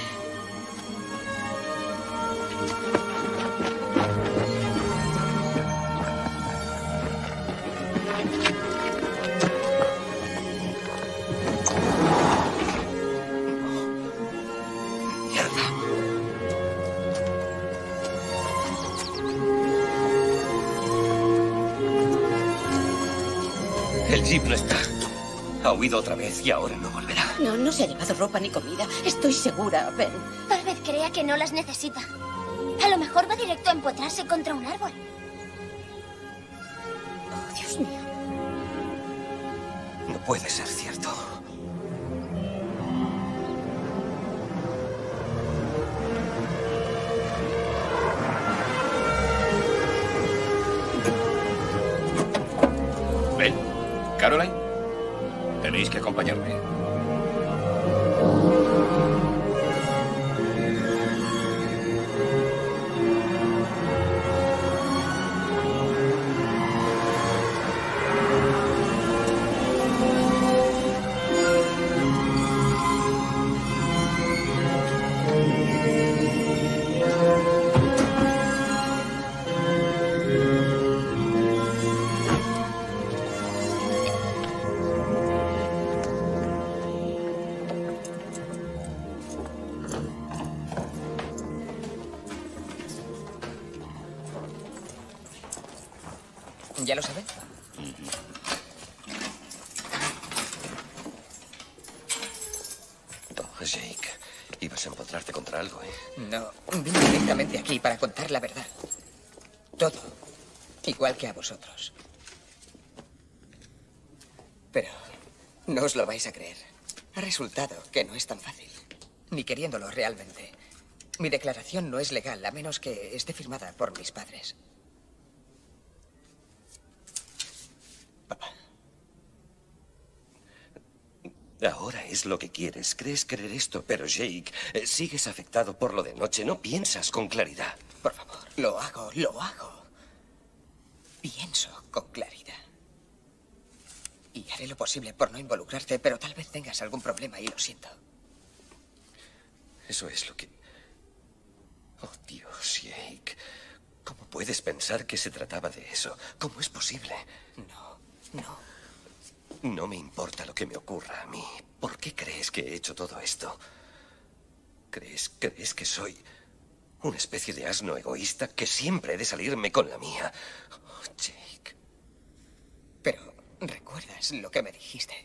El jeep no está. Ha huido otra vez y ahora no volverá. No, no se ha llevado ropa ni comida. Estoy segura, Ben. Tal vez crea que no las necesita. A lo mejor va directo a empotrarse contra un árbol. Oh, Dios mío. No puede ser cierto. Ben, Caroline, tenéis que acompañarme. ¿Ya lo sabe? Oh, Jake, ibas a empotrarte contra algo, ¿eh? No, vine directamente aquí para contar la verdad. Todo. Igual que a vosotros. Pero No os lo vais a creer. Ha resultado que no es tan fácil. Ni queriéndolo realmente. Mi declaración no es legal, a menos que esté firmada por mis padres. Ahora es lo que quieres. Crees creer esto, pero Jake, eh, sigues afectado por lo de anoche. No piensas con claridad. Por favor, lo hago, lo hago. Pienso con claridad. Y haré lo posible por no involucrarte, pero tal vez tengas algún problema y lo siento. Eso es lo que... Oh, Dios, Jake. ¿Cómo puedes pensar que se trataba de eso? ¿Cómo es posible? No, no. No me importa lo que me ocurra a mí. ¿Por qué crees que he hecho todo esto? ¿Crees, crees que soy una especie de asno egoísta que siempre he de salirme con la mía? Oh, Jake. Pero, ¿recuerdas lo que me dijiste?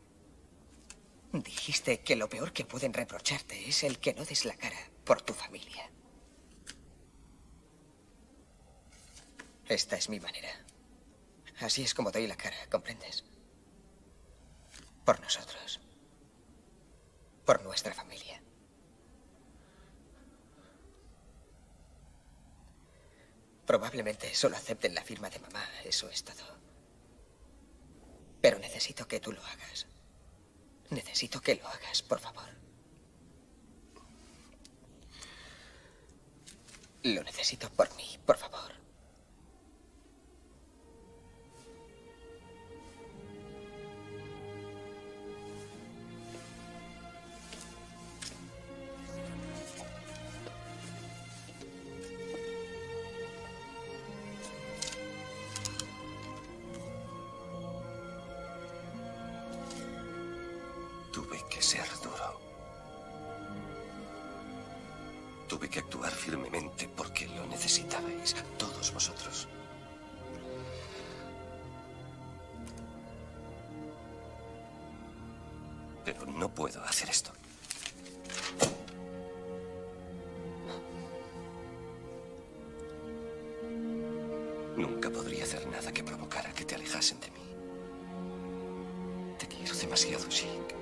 Dijiste que lo peor que pueden reprocharte es el que no des la cara por tu familia. Esta es mi manera. Así es como doy la cara, ¿comprendes? Por nosotros. Por nuestra familia. Probablemente solo acepten la firma de mamá, eso es todo. Pero necesito que tú lo hagas. Necesito que lo hagas, por favor. Lo necesito por mí, por favor. Tuve que ser duro. Tuve que actuar firmemente porque lo necesitabais, todos vosotros. Pero no puedo hacer esto. Nunca podría hacer nada que provocara que te alejasen de mí. Te quiero demasiado, Jake.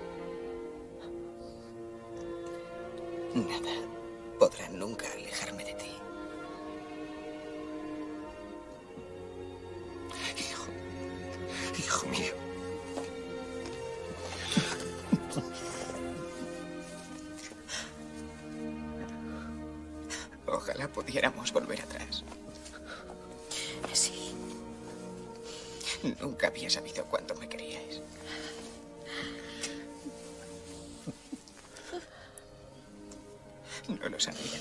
Nada podrá nunca alejarme de ti. Hijo, hijo mío. Ojalá pudiéramos volver atrás. Sí. Nunca había sabido cuánto me queríais. No lo sabía.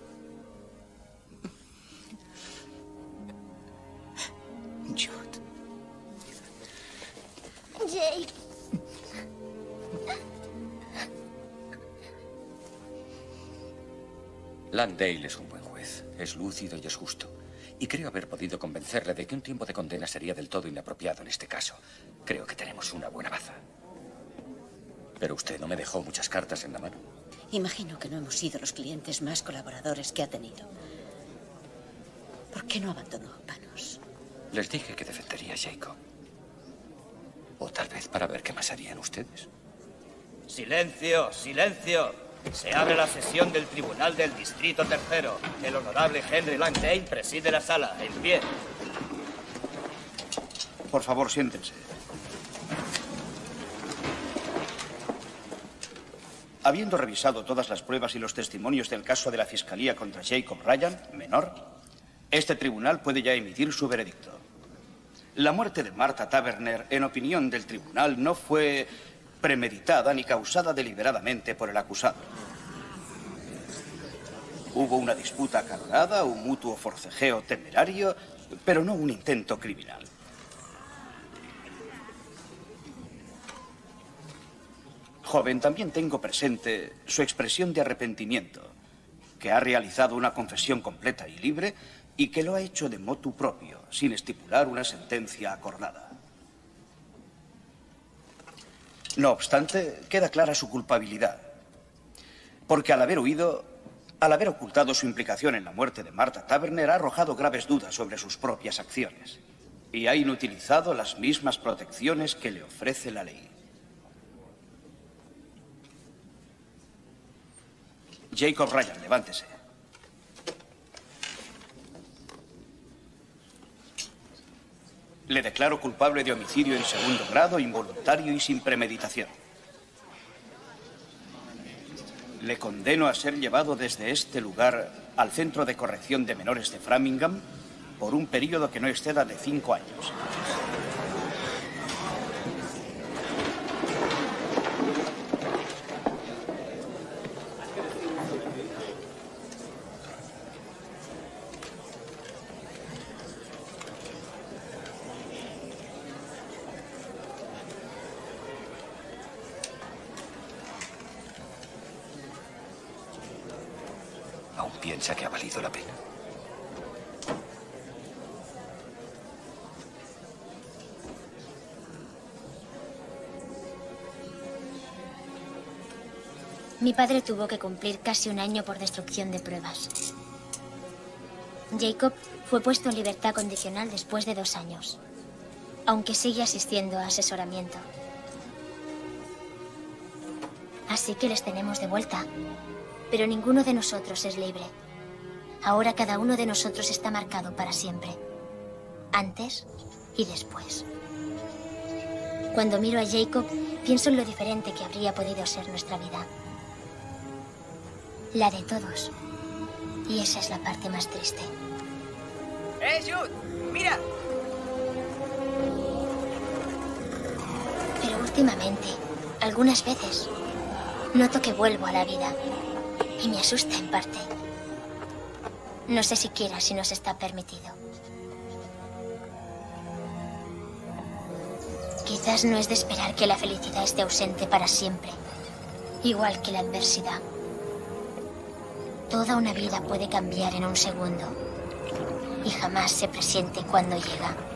Jude. Jake. Landale es un buen juez. Es lúcido y es justo. Y creo haber podido convencerle de que un tiempo de condena sería del todo inapropiado en este caso. Creo que tenemos una buena baza. Pero usted no me dejó muchas cartas en la mano. Imagino que no hemos sido los clientes más colaboradores que ha tenido. ¿Por qué no abandonó Panos? Les dije que defendería a Jacob. O tal vez para ver qué más harían ustedes. Silencio, silencio. Se abre la sesión del Tribunal del Distrito Tercero. El honorable Henry Langdale preside la sala. En pie. Por favor, siéntense. Habiendo revisado todas las pruebas y los testimonios del caso de la Fiscalía contra Jacob Ryan, menor, este tribunal puede ya emitir su veredicto. La muerte de Martha Taberner, en opinión del tribunal, no fue premeditada ni causada deliberadamente por el acusado. Hubo una disputa acalorada, un mutuo forcejeo temerario, pero no un intento criminal. Joven, también tengo presente su expresión de arrepentimiento, que ha realizado una confesión completa y libre y que lo ha hecho de motu propio, sin estipular una sentencia acordada. No obstante, queda clara su culpabilidad, porque al haber huido, al haber ocultado su implicación en la muerte de Martha Taberner, ha arrojado graves dudas sobre sus propias acciones y ha inutilizado las mismas protecciones que le ofrece la ley. Jacob Ryan, levántese. Le declaro culpable de homicidio en segundo grado, involuntario y sin premeditación. Le condeno a ser llevado desde este lugar al Centro de Corrección de Menores de Framingham por un período que no exceda de cinco años. ¿Aún piensa que ha valido la pena? Mi padre tuvo que cumplir casi un año por destrucción de pruebas. Jacob fue puesto en libertad condicional después de dos años, aunque sigue asistiendo a asesoramiento. Así que les tenemos de vuelta. Pero ninguno de nosotros es libre. Ahora cada uno de nosotros está marcado para siempre. Antes y después. Cuando miro a Jacob, pienso en lo diferente que habría podido ser nuestra vida. La de todos. Y esa es la parte más triste. ¡Eh, Jude! ¡Mira! Pero últimamente, algunas veces, noto que vuelvo a la vida. Y me asusta en parte. No sé siquiera si nos está permitido. Quizás no es de esperar que la felicidad esté ausente para siempre, igual que la adversidad. Toda una vida puede cambiar en un segundo y jamás se presiente cuando llega.